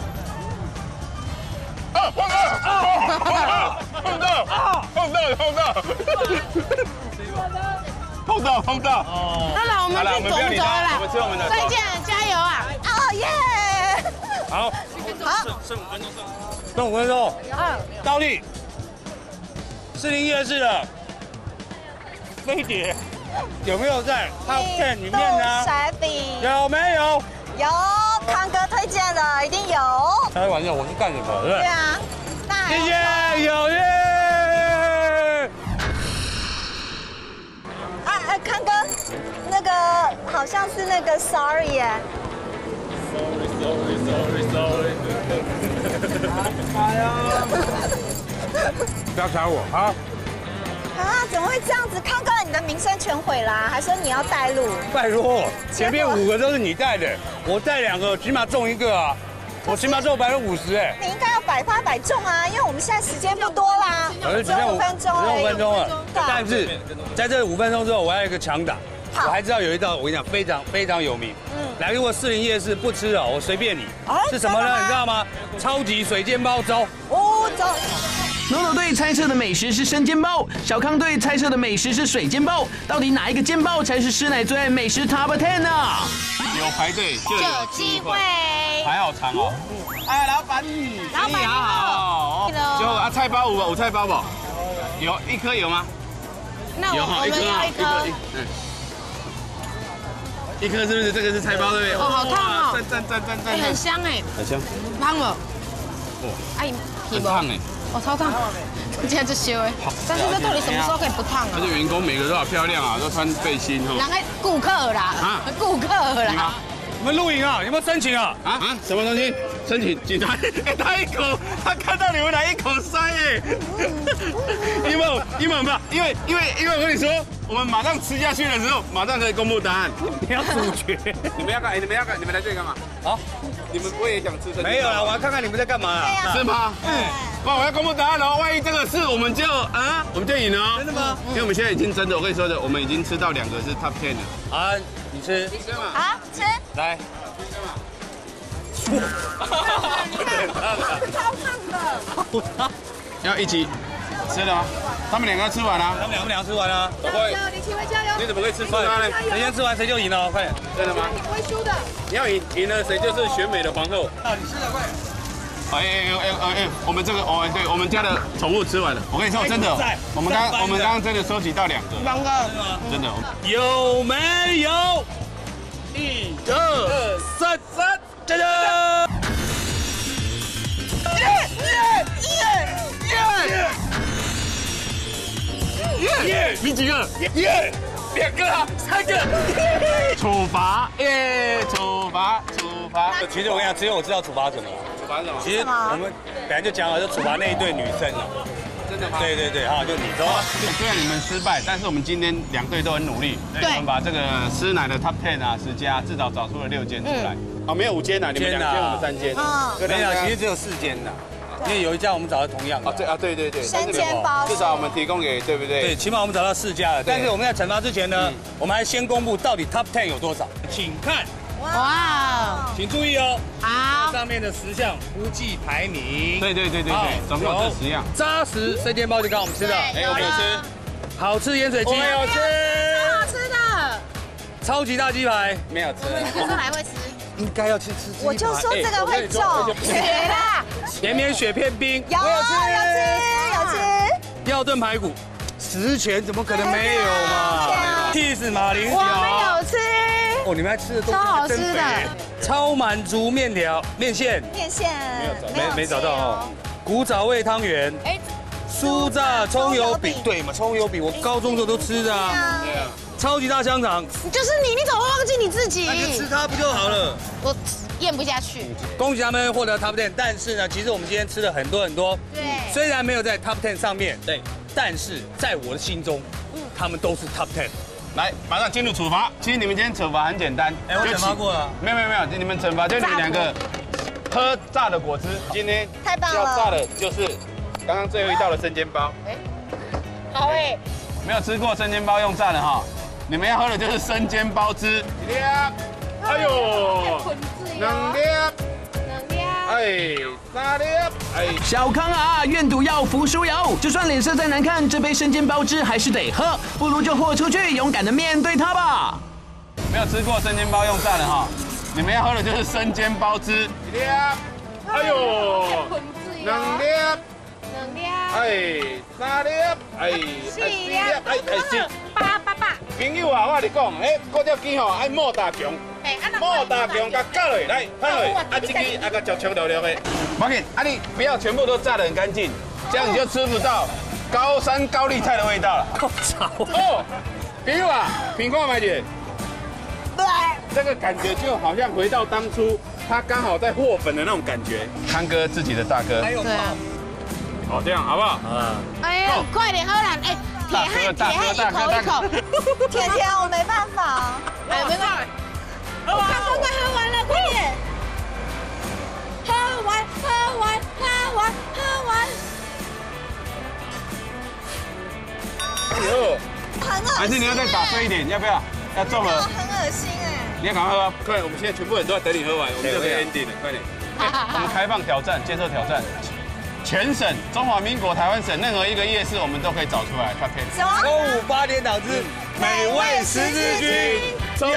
碰到！ 好了，我们去走不走了？ 我们吃我们的。 再见，加油啊！ 哦耶！ 好，剩5分钟，剩5分钟。倒立。士林夜市的飞碟有没有在 Top 10里面呢？ 甩饼有没有？ 有，康哥推荐的，一定有。 开玩笑，我是干什么？ 对啊，那谢谢，有耶！ 康哥，那个好像是那个 Sorry 耶。Sorry。哎呀！ 不要踩我啊！ 啊，怎么会这样子？康哥，你的名声全毁啦！还说你要带路。 拜托，前面5个都是你带的，我带2个，起码中1个啊！我起码中50%哎。 你应该要100%100中啊，因为我们现在时间不多啦，只有5分钟而已。 只有5分钟了。但是在这5分钟之后，我还有一个强打。我还知道有一道，我跟你讲，非常有名。来过士林夜市不吃哦，我随便你。是什么呢？你知道吗？超级水煎包粥。 哦，走。 NONO队猜测的美食是生煎包，小康队猜测的美食是水煎包，到底哪一个煎包才是师奶最爱美食 Top 10呢？ 有排队就有机会，排好长哦。哎，老板你好。就菜包有菜包不？有1颗有吗？ 那我们要1颗。 1颗是不是？这个是菜包对不对？ 哦，好烫哦！ 赞， 很香哎， 很香。 烫了。 哎，很烫哎。 哦，超烫，这样就修哎。但是这到底什么时候可以不烫啊？ 而且员工每个都好漂亮啊，都穿背心哦。 人家顾客啦，顾客啦。 我们录影啊，有没有申请啊？ 什么东西？申请警察？他1口，他看到你们来1口塞哎。因为我跟你说，我们马上吃下去的时候，马上可以公布答案。 你要主角， 你们来这里干嘛？好，你们不会也想吃？ 没有啦，我要看看你们在干嘛。 是吗？哇，我要公布答案了，万一这个是我们就赢了哦。真的吗？因为我们现在已经真的，我跟你说的，我们已经吃到2个是 Top 10了。 好，你吃。 好，吃。 来。 超烫的。 要一起吃了吗？他们2个吃完了。 他们2个吃完了。 加油，你请问加油。 你怎么可以吃它呢？ 谁先吃完谁就赢了，快点。 真的吗？ 不会输的。 你要赢了，谁就是选美的皇后。 你吃了快点。 我们这个对，我们家的宠物吃完了。我跟你说，真的，我们刚刚真的收集到2个。 2个。 真的。 有没有？1、2、3，加油！ 耶！你几个？耶！2个啊，3个。处罚处罚。 其实我跟你讲，只有我知道处罚什么。 处罚什么？ 其实我们本来就讲了，就处罚那一对女生了。 真的吗？ 对，哈，就你走。 虽然你们失败，但是我们今天2队都很努力。对。我们把这个师奶的 Top 10啊10家，至少找出了6间出来。没有5间呐，你们2间，我们3间。 没有，其实只有4间呐。因为有一家我们找到同样的。 对。 生煎包。 至少我们提供给，对不对？ 对，起码我们找到4家了。但是我们在惩罚之前呢，我们还先公布到底 Top 10有多少，请看。 哇！ 请注意哦。 好。 上面的10项不计排名。 对，总共有这10样。 扎实生煎包就刚我们吃的， 我们有吃。 好吃盐水鸡， 我们有吃。超好吃的。 超级大鸡排没有吃。 可是还会吃。 应该要去吃。 我就说这个会中。 雪啦。 绵绵雪片冰， 有吃。 药炖排骨，10全怎么可能没有嘛？Cheese 马铃薯， 我们有吃。 哦，你们还吃的东超好西真吃的肥，超满足面条、面线， 面线没找到哦，古早味汤圆，酥炸葱油饼，对嘛，葱油饼我高中的时候都吃的啊，对啊，超级大香肠， 就是你，你怎么会忘记你自己？ 那就吃它不就好了？ 我咽不下去。 恭喜他们获得 Top 10，但是呢，其实我们今天吃了很多， 对， 虽然没有在 Top 10上面，对，但是在我的心中，他们都是 Top 10。 来，马上进入处罚。其实你们今天惩罚很简单， 哎，我惩罚过了。 没有，你们惩罚就你们2个喝炸的果汁。今天太棒了， 要炸的就是刚刚最后一道的生煎包。 好哎， 没有吃过生煎包用炸的哈，你们要喝的就是生煎包汁。1粒，哎呦，2粒，哎，3粒，哎， 小康啊，愿赌要服输有，就算脸色再难看，这杯生煎包汁还是得喝，不如就豁出去，勇敢的面对它吧。 没有吃过生煎包用炸的哈，你们要喝的就是生煎包汁。1粒，哎呦，2粒，哎，3粒，哎，4粒，哎，4，朋友啊，我跟你讲，嗰只鸡吼爱莫大强，莫大强甲夹落来，拍落，这个甲嚼嚼溜溜的。马紧，你不要全部都炸得很干净，这样你就吃不到高山高丽菜的味道了。 好吵哦，朋友啊，品看买姐，对，这个感觉就好像回到当初他刚好在和粉的那种感觉。康哥自己的大哥， 对啊， 哦，这样好不好？ 哎呀，快点喝啦！哎，铁汉一口一口， 甜甜我没办法， 哎，没办法，快喝完了，快点，喝完。 哎呦，还是你要再打碎一点，要不要？要重了， 很恶心哎。 你要赶快喝，快！我们现在全部人都在等你喝完，我们就可以 ending 了，快点！我们开放挑战，接受挑战。全省中华民国台湾省任何一个夜市，我们都可以找出来。Top 10。 周五8点档之美味十字军，走！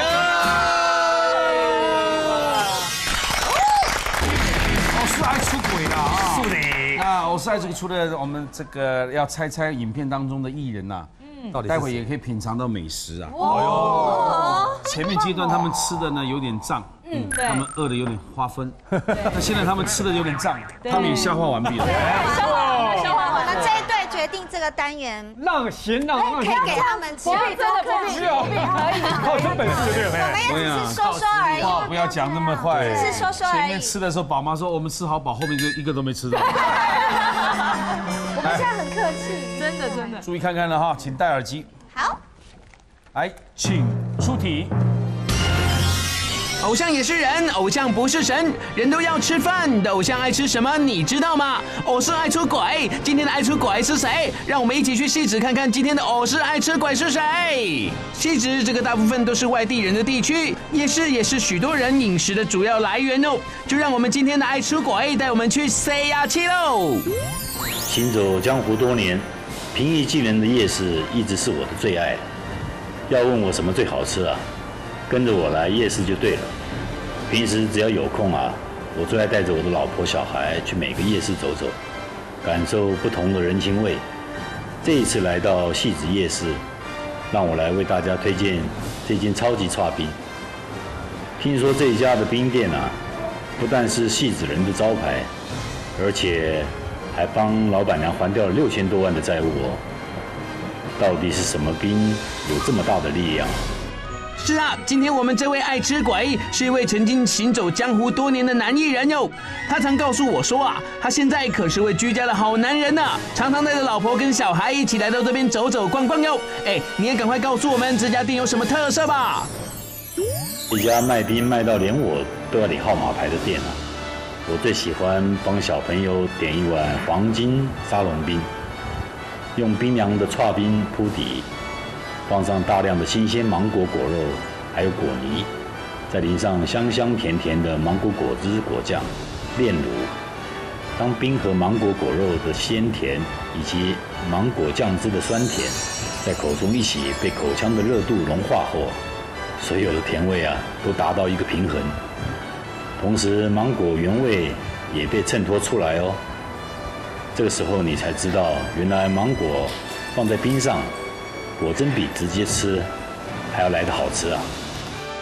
偶是爱出轨了啊！ 是的。 那偶是爱出的，我们这个要猜影片当中的艺人呐，到底待会也可以品尝到美食啊。哦。前面阶段他们吃的呢有点胀。他们饿的有点花分，那现在他们吃的有点胀，他们也消化完毕了。 消化完了，这一对决定这个单元让贤让， 可以给他们吃， 真的不需要，可以，靠真本事对不对？ 我们也只是说说而已， 不要讲那么快， 只是说说而已。 前面吃的时候，宝妈说我们吃好饱，后面就一个都没吃到。 我们现在很客气， 真的。 注意看看了哈，请戴耳机。 好， 来，请出题。 偶像也是人，偶像不是神，人都要吃饭。你的偶像爱吃什么？你知道吗？偶是爱出轨，今天的爱出轨是谁？让我们一起去汐止看看今天的偶是爱吃鬼是谁。汐止这个大部分都是外地人的地区，夜市也是许多人饮食的主要来源哦。就让我们今天的爱出轨带我们去 say 呀气喽！ 行走江湖多年，平易近人的夜市一直是我的最爱。要问我什么最好吃啊？跟着我来夜市就对了。平时只要有空啊，我最爱带着我的老婆小孩去每个夜市走走，感受不同的人情味。这一次来到汐止夜市，让我来为大家推荐这间超级剉冰。听说这一家的冰店啊，不但是汐止人的招牌，而且还帮老板娘还掉了6000多万的债务哦。到底是什么冰有这么大的力量？ 是啊，今天我们这位爱吃鬼是一位曾经行走江湖多年的男艺人哟。他常告诉我说啊，他现在可是位居家的好男人呢，常常带着老婆跟小孩一起来到这边走走逛逛哟。哎，你也赶快告诉我们这家店有什么特色吧。 一家卖冰卖到连我都要领号码牌的店啊，我最喜欢帮小朋友点一碗黄金沙龙冰，用冰凉的剉冰铺底。放上大量的新鲜芒果果肉，还有果泥，再淋上香香甜甜的芒果果汁果酱，炼乳。当冰和芒果果肉的鲜甜以及芒果酱汁的酸甜，在口中一起被口腔的热度融化后，所有的甜味啊都达到一个平衡。同时，芒果原味也被衬托出来哦。这个时候你才知道，原来芒果放在冰上。果真比直接吃还要来得好吃啊！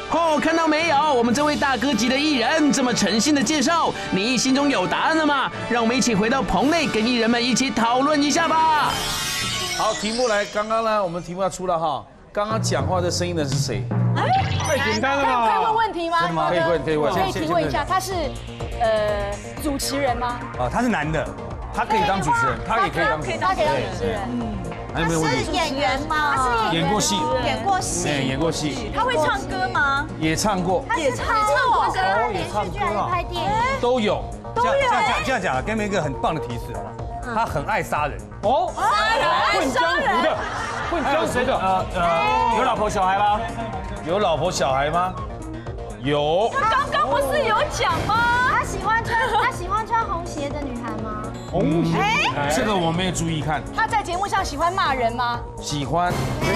哦，看到没有？我们这位大哥级的艺人这么诚信的介绍，你心中有答案了吗？让我们一起回到棚内，跟艺人们一起讨论一下吧。 好，题目来，刚刚呢，我们题目要出了哈。刚刚讲话的声音的是谁？ 太简单了吧？ 可以问问题吗？ 可以问，可以问。 可以提问一下，他是主持人吗？ 他是男的， 他可以当主持人，他也可以当主持人。 他可以当主持人。 还有没有问题？ 是演员吗？他是演过戏， 演过戏， 演过戏。 他会唱歌吗？ 也唱过， 也唱过歌， 连续剧还是拍电影都有。 这样讲，给你们一个很棒的提示好吗？他很爱杀人。 哦，混江湖的，混江湖的。 有老婆小孩吗？ 有老婆小孩吗？有。 他刚刚不是有讲吗？ 他喜欢穿红鞋的女孩吗？ 红鞋。 这个我没有注意看。 他在节目上喜欢骂人吗？ 喜欢。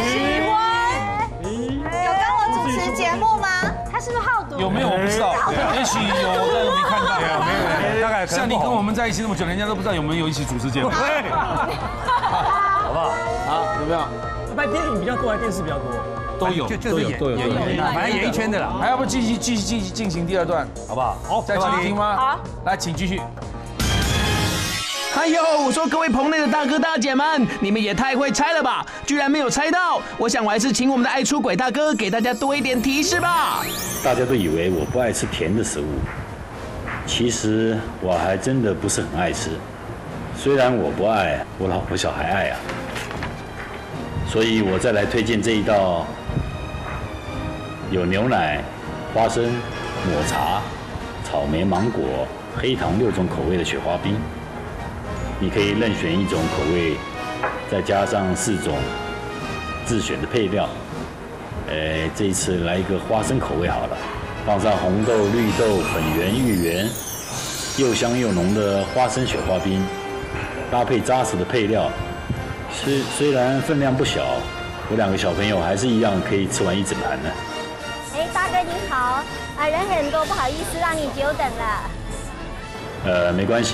有跟我主持节目吗？ 他是不是好赌？ 有没有我不知道，也许有，但是没看到。 没有，大概像你跟我们在一起那么久，人家都不知道有没有一起主持节目。 好不好？ 好，有没有？ 拍电影比较多还是电视比较多？ 都有， 就是演，反正演艺圈的啦。 还要不继续进行第二段，好不好？好，再继续听吗？ 好， 来，请继续。 哎呦，我说各位棚内的大哥大姐们，你们也太会猜了吧！居然没有猜到，我想我还是请我们的爱出轨大哥给大家多一点提示吧。 大家都以为我不爱吃甜的食物，其实我还真的不是很爱吃。虽然我不爱，我老婆小孩爱啊。所以我再来推荐这一道有牛奶、花生、抹茶、草莓、芒果、黑糖6种口味的雪花冰。你可以任选一种口味，再加上4种自选的配料。这一次来一个花生口味好了，放上红豆、绿豆、粉圆、芋圆，又香又浓的花生雪花冰，搭配扎实的配料。虽然分量不小，我2个小朋友还是一样可以吃完一整盘呢。 大哥你好，人很多，不好意思让你久等了。 没关系。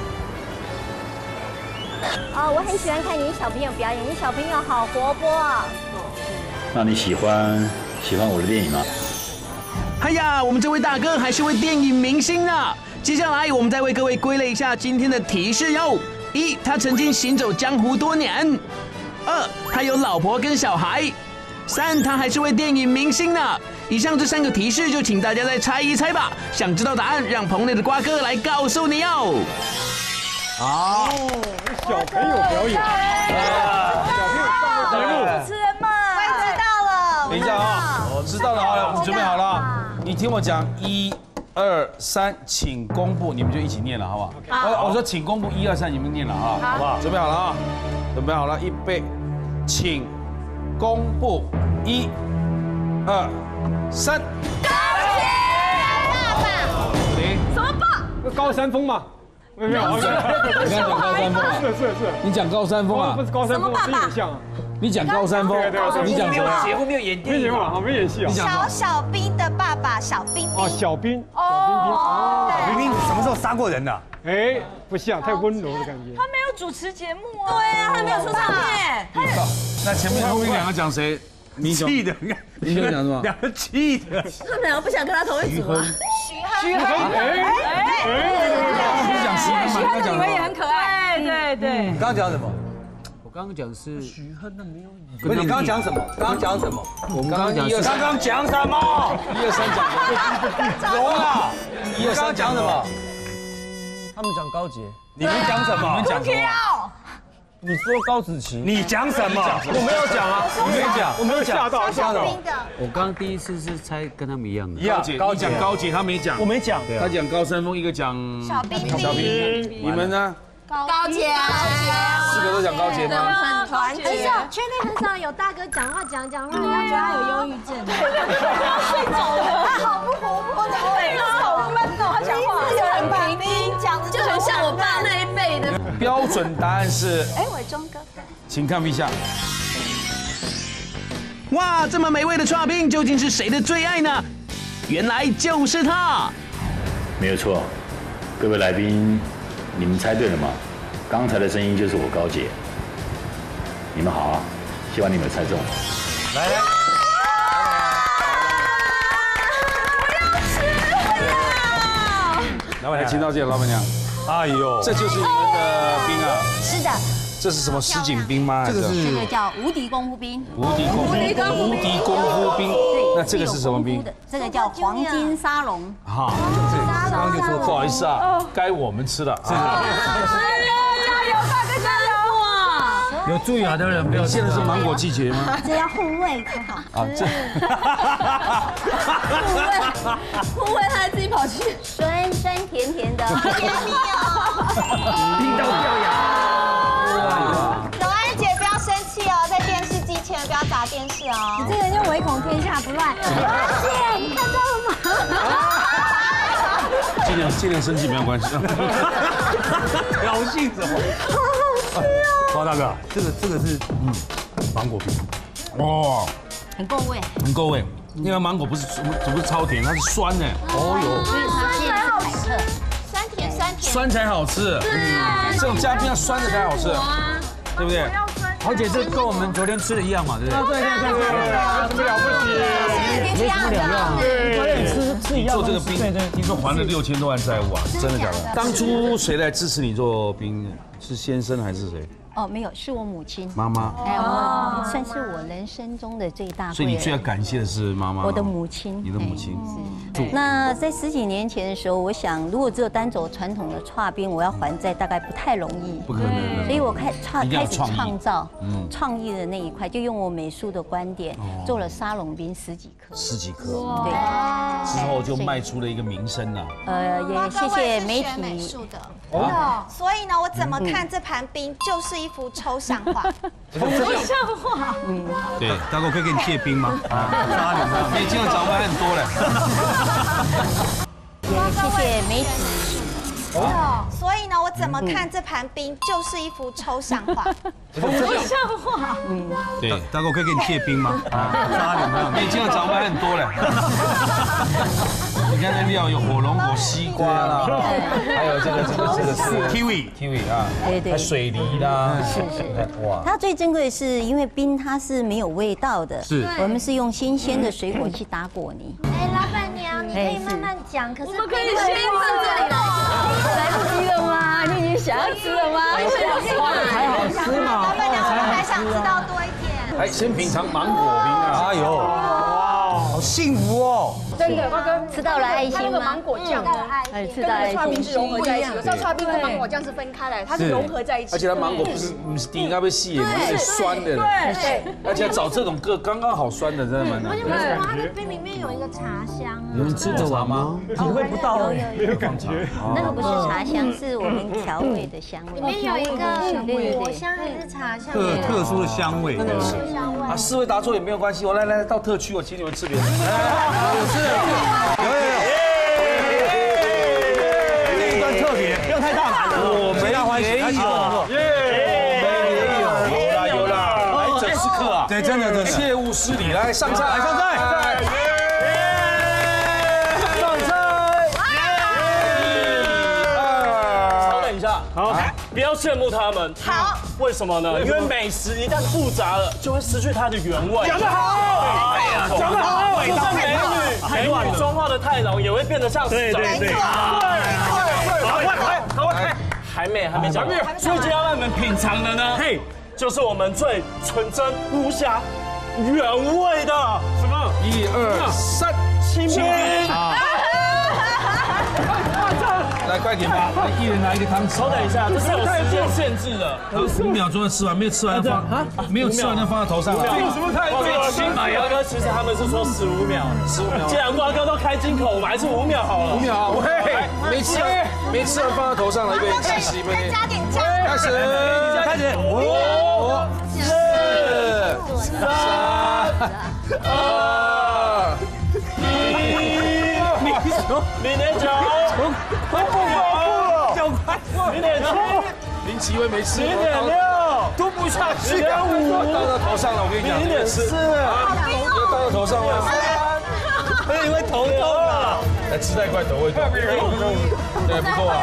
我很喜欢看你小朋友表演，你小朋友好活泼啊。 那你喜欢我的电影吗？ 哎呀，我们这位大哥还是位电影明星呢。接下来我们再为各位归类一下今天的提示哟。1. 他曾经行走江湖多年。2. 他有老婆跟小孩。3. 他还是位电影明星呢。以上这3个提示就请大家再猜一猜吧。想知道答案，让棚内的瓜哥来告诉你哟。 好，小朋友表演，小朋友上节目， 主持人们，我也知道了。 等一下啊，我知道了，好了，我们准备好了。你听我讲，1、2、3，请公布，你们就一起念了，好不好？我说请公布1、2、3，你们念了啊，好不好？准备好了啊，准备好了，预备，请公布1、2、3。 高姐，爸爸。 谁？ 什么爸？ 高山峰嘛。没有， 你刚讲高山峰啊？ 是。 你讲高山峰啊？ 不是高山峰，是有点像啊。 你讲高山峰，你讲什么？ 节目没有演电影嘛，没演戏啊。 小兵的爸爸，小兵。 哦，小兵。 小兵什么时候杀过人的？ 不像，太温柔的感觉。 他没有主持节目啊。 对啊，他没有出唱片。 那前面后面2个讲谁？你气的， 你想讲什么 ？2个气的。 他们2个不想跟他同一组啊。 徐亨。 你讲徐亨嘛？ 你们也很可爱。对。 你刚刚讲什么？ 我刚刚讲是许亨的没有。不是你刚刚讲什么？刚刚讲什么？ 我们刚刚讲刚刚讲什么 ？1、2、3讲。 容啊！1、2、3讲什么？ 他们讲高捷。 你们讲什么？ 你们讲什么？ 你说高子淇。 你讲什么？ 我没有讲啊， 你没讲， 我没有吓到。 我刚刚第一次是猜跟他们一样的。 高捷讲高捷，他没讲。 我没讲。 他讲高山峰，一个讲小兵。 你们呢？ 高捷啊 ，4个都讲高捷吗？ 很团结。圈内很少有大哥讲话，人家觉得他有忧郁症。 睡着了，他好不活泼的，好闷哦，他讲话很平静，讲的就很像我爸那一辈的。 标准答案是， 伟忠哥， 请看一下。 哇，这么美味的剉冰究竟是谁的最爱呢？原来就是他。 没有错，各位来宾，你们猜对了吗？刚才的声音就是我高捷。你们好啊，希望你们猜中。 来。 老板娘，请到这，老板娘。 哎呦， 这就是你们的冰啊。 是的。 这是什么什锦冰吗？ 这个叫无敌功夫冰。 无敌功夫冰。 对。 那这个是什么冰？ 这个叫黄金沙龙。 哈，刚刚就说不好意思啊，该我们吃了。 哎呀，加油，大哥加油啊！ 有蛀牙的人不要。 现在是芒果季节吗？ 这要护胃可好？ 啊，这。 护卫他还自己跑去， 酸酸甜甜的，好甜蜜冰到掉牙。 柔安姐不要生气哦，在电视机前不要砸电视哦。 你这个人就唯恐天下不乱。姐，你看到了吗？ 尽量生气没有关系。 高兴什么？ 好好吃哦。 包大哥，这个是芒果冰。 哦， 很够味， 很够味。因为芒果不是超甜，它是酸的。哦哟， 所以它是好吃， 酸才好吃。这种加冰要酸的才好吃，对不对？ 豪姐，这跟我们昨天吃的一样嘛，对不对？对，什么了不起？没什么两样。昨天吃一样。 做这个冰，听说还了6000多万债务啊，真的假的？当初谁来支持你做冰？是先生还是谁？ 哦，没有，是我母亲。 妈妈。 哎，我算是我人生中的最大贵人。 所以你最要感谢的是妈妈。 我的母亲。 你的母亲。 那在10几年前的时候，我想，如果只有单走传统的剉冰，我要还债大概不太容易。 不可能的。 所以我开始创造创意的那一块，就用我美术的观点做了沙龙冰10几颗。 10几颗。 对。 之后就卖出了一个名声了。 也谢谢媒体。 美术的。哦。所以呢，我怎么看这盘冰就是一幅抽象画。 抽象画。 对，大哥可以给你借冰吗？沙龙啊，你今天早班很多嘞。 也谢谢媒体。 所以呢，我怎么看这盘冰就是一幅抽象画。 抽象画。 对，大哥可以给你借冰吗？沙龙啊，你今天早班很多嘞。你看那料有火龙果、西瓜啦，还有这个是 kiwi 啊， 对， 还水梨啦， 是，哇！它最珍贵的是，因为冰它是没有味道的， 是， 我们是用新鲜的水果去打果泥。 哎，老板娘，你可以慢慢讲，可是我们可以先到这里来不及了吗？你已经想要吃了吗？ 才好吃嘛！ 老板娘，我们还想知道多一点。 来，先品尝芒果冰啊！哎呦， 哇，好幸福哦！ 真的，瓜哥吃到了爱心吗？ 那个芒果酱吃到了爱心， 跟剉冰是融合在一起的。像剉冰跟芒果酱是分开来，它是融合在一起。 而且它芒果不是顶那边细，有点酸的。 对， 而且找这种个刚刚好酸的，真的蛮难。 而且为什么它的冰里面有一个茶香？ 你吃得完吗？ 体会不到， 没有感觉。那个不是茶香，是我们调味的香味。 里面有一个果香还是茶香？ 特殊的香味。 啊，4位答错也没有关系，我来到特区，我请你们吃别的。有这一段特别，不用太大盘的，我没大欢喜， 有啦，来整10克啊！ 对，真的， 切勿失礼，来上菜，上菜。 稍等一下，好，不要羡慕他们。 好， 为什么呢？因为美食一旦复杂了，就会失去它的原味。 讲得好，讲得好， 就算美女妆化的太浓，也会变得像对， 还没讲完，所以就要让你们品尝的呢，就是我们最纯真无瑕、原味的什么 ？1、2、3， 清冰。 来，快点吧！一人拿一个汤匙。 稍等一下，这是有时间限制的。 5秒钟就吃完，没有吃完就放没有吃完就放在头上了。 这有什么太对？瓜哥，其实他们是说15秒。15秒。既然瓜哥都开金口，我们还是5秒好了。 5秒，没吃完放在头上了，预备起洗， 再加点酱。 开始，5、4、3、2、1， 明年9，快不了，9块，明年7， 林奇威没吃， 明年6， 都不下去， 明年5， 倒到头上了，我跟你讲， 明年4， 要倒到头上吗？ 3，你会头痛啊！ 来吃太快头会痛，对，不错啊，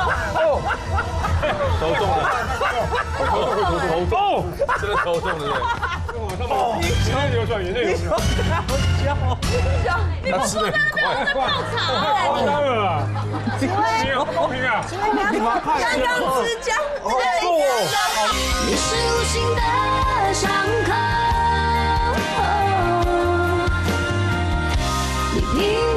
头痛了，头痛，真的头痛了，对。 眼泪流出来，眼泪流出来。 他吃的很快， 泡茶当然了， 啊？ 刚刚之江，你是无形的伤口，你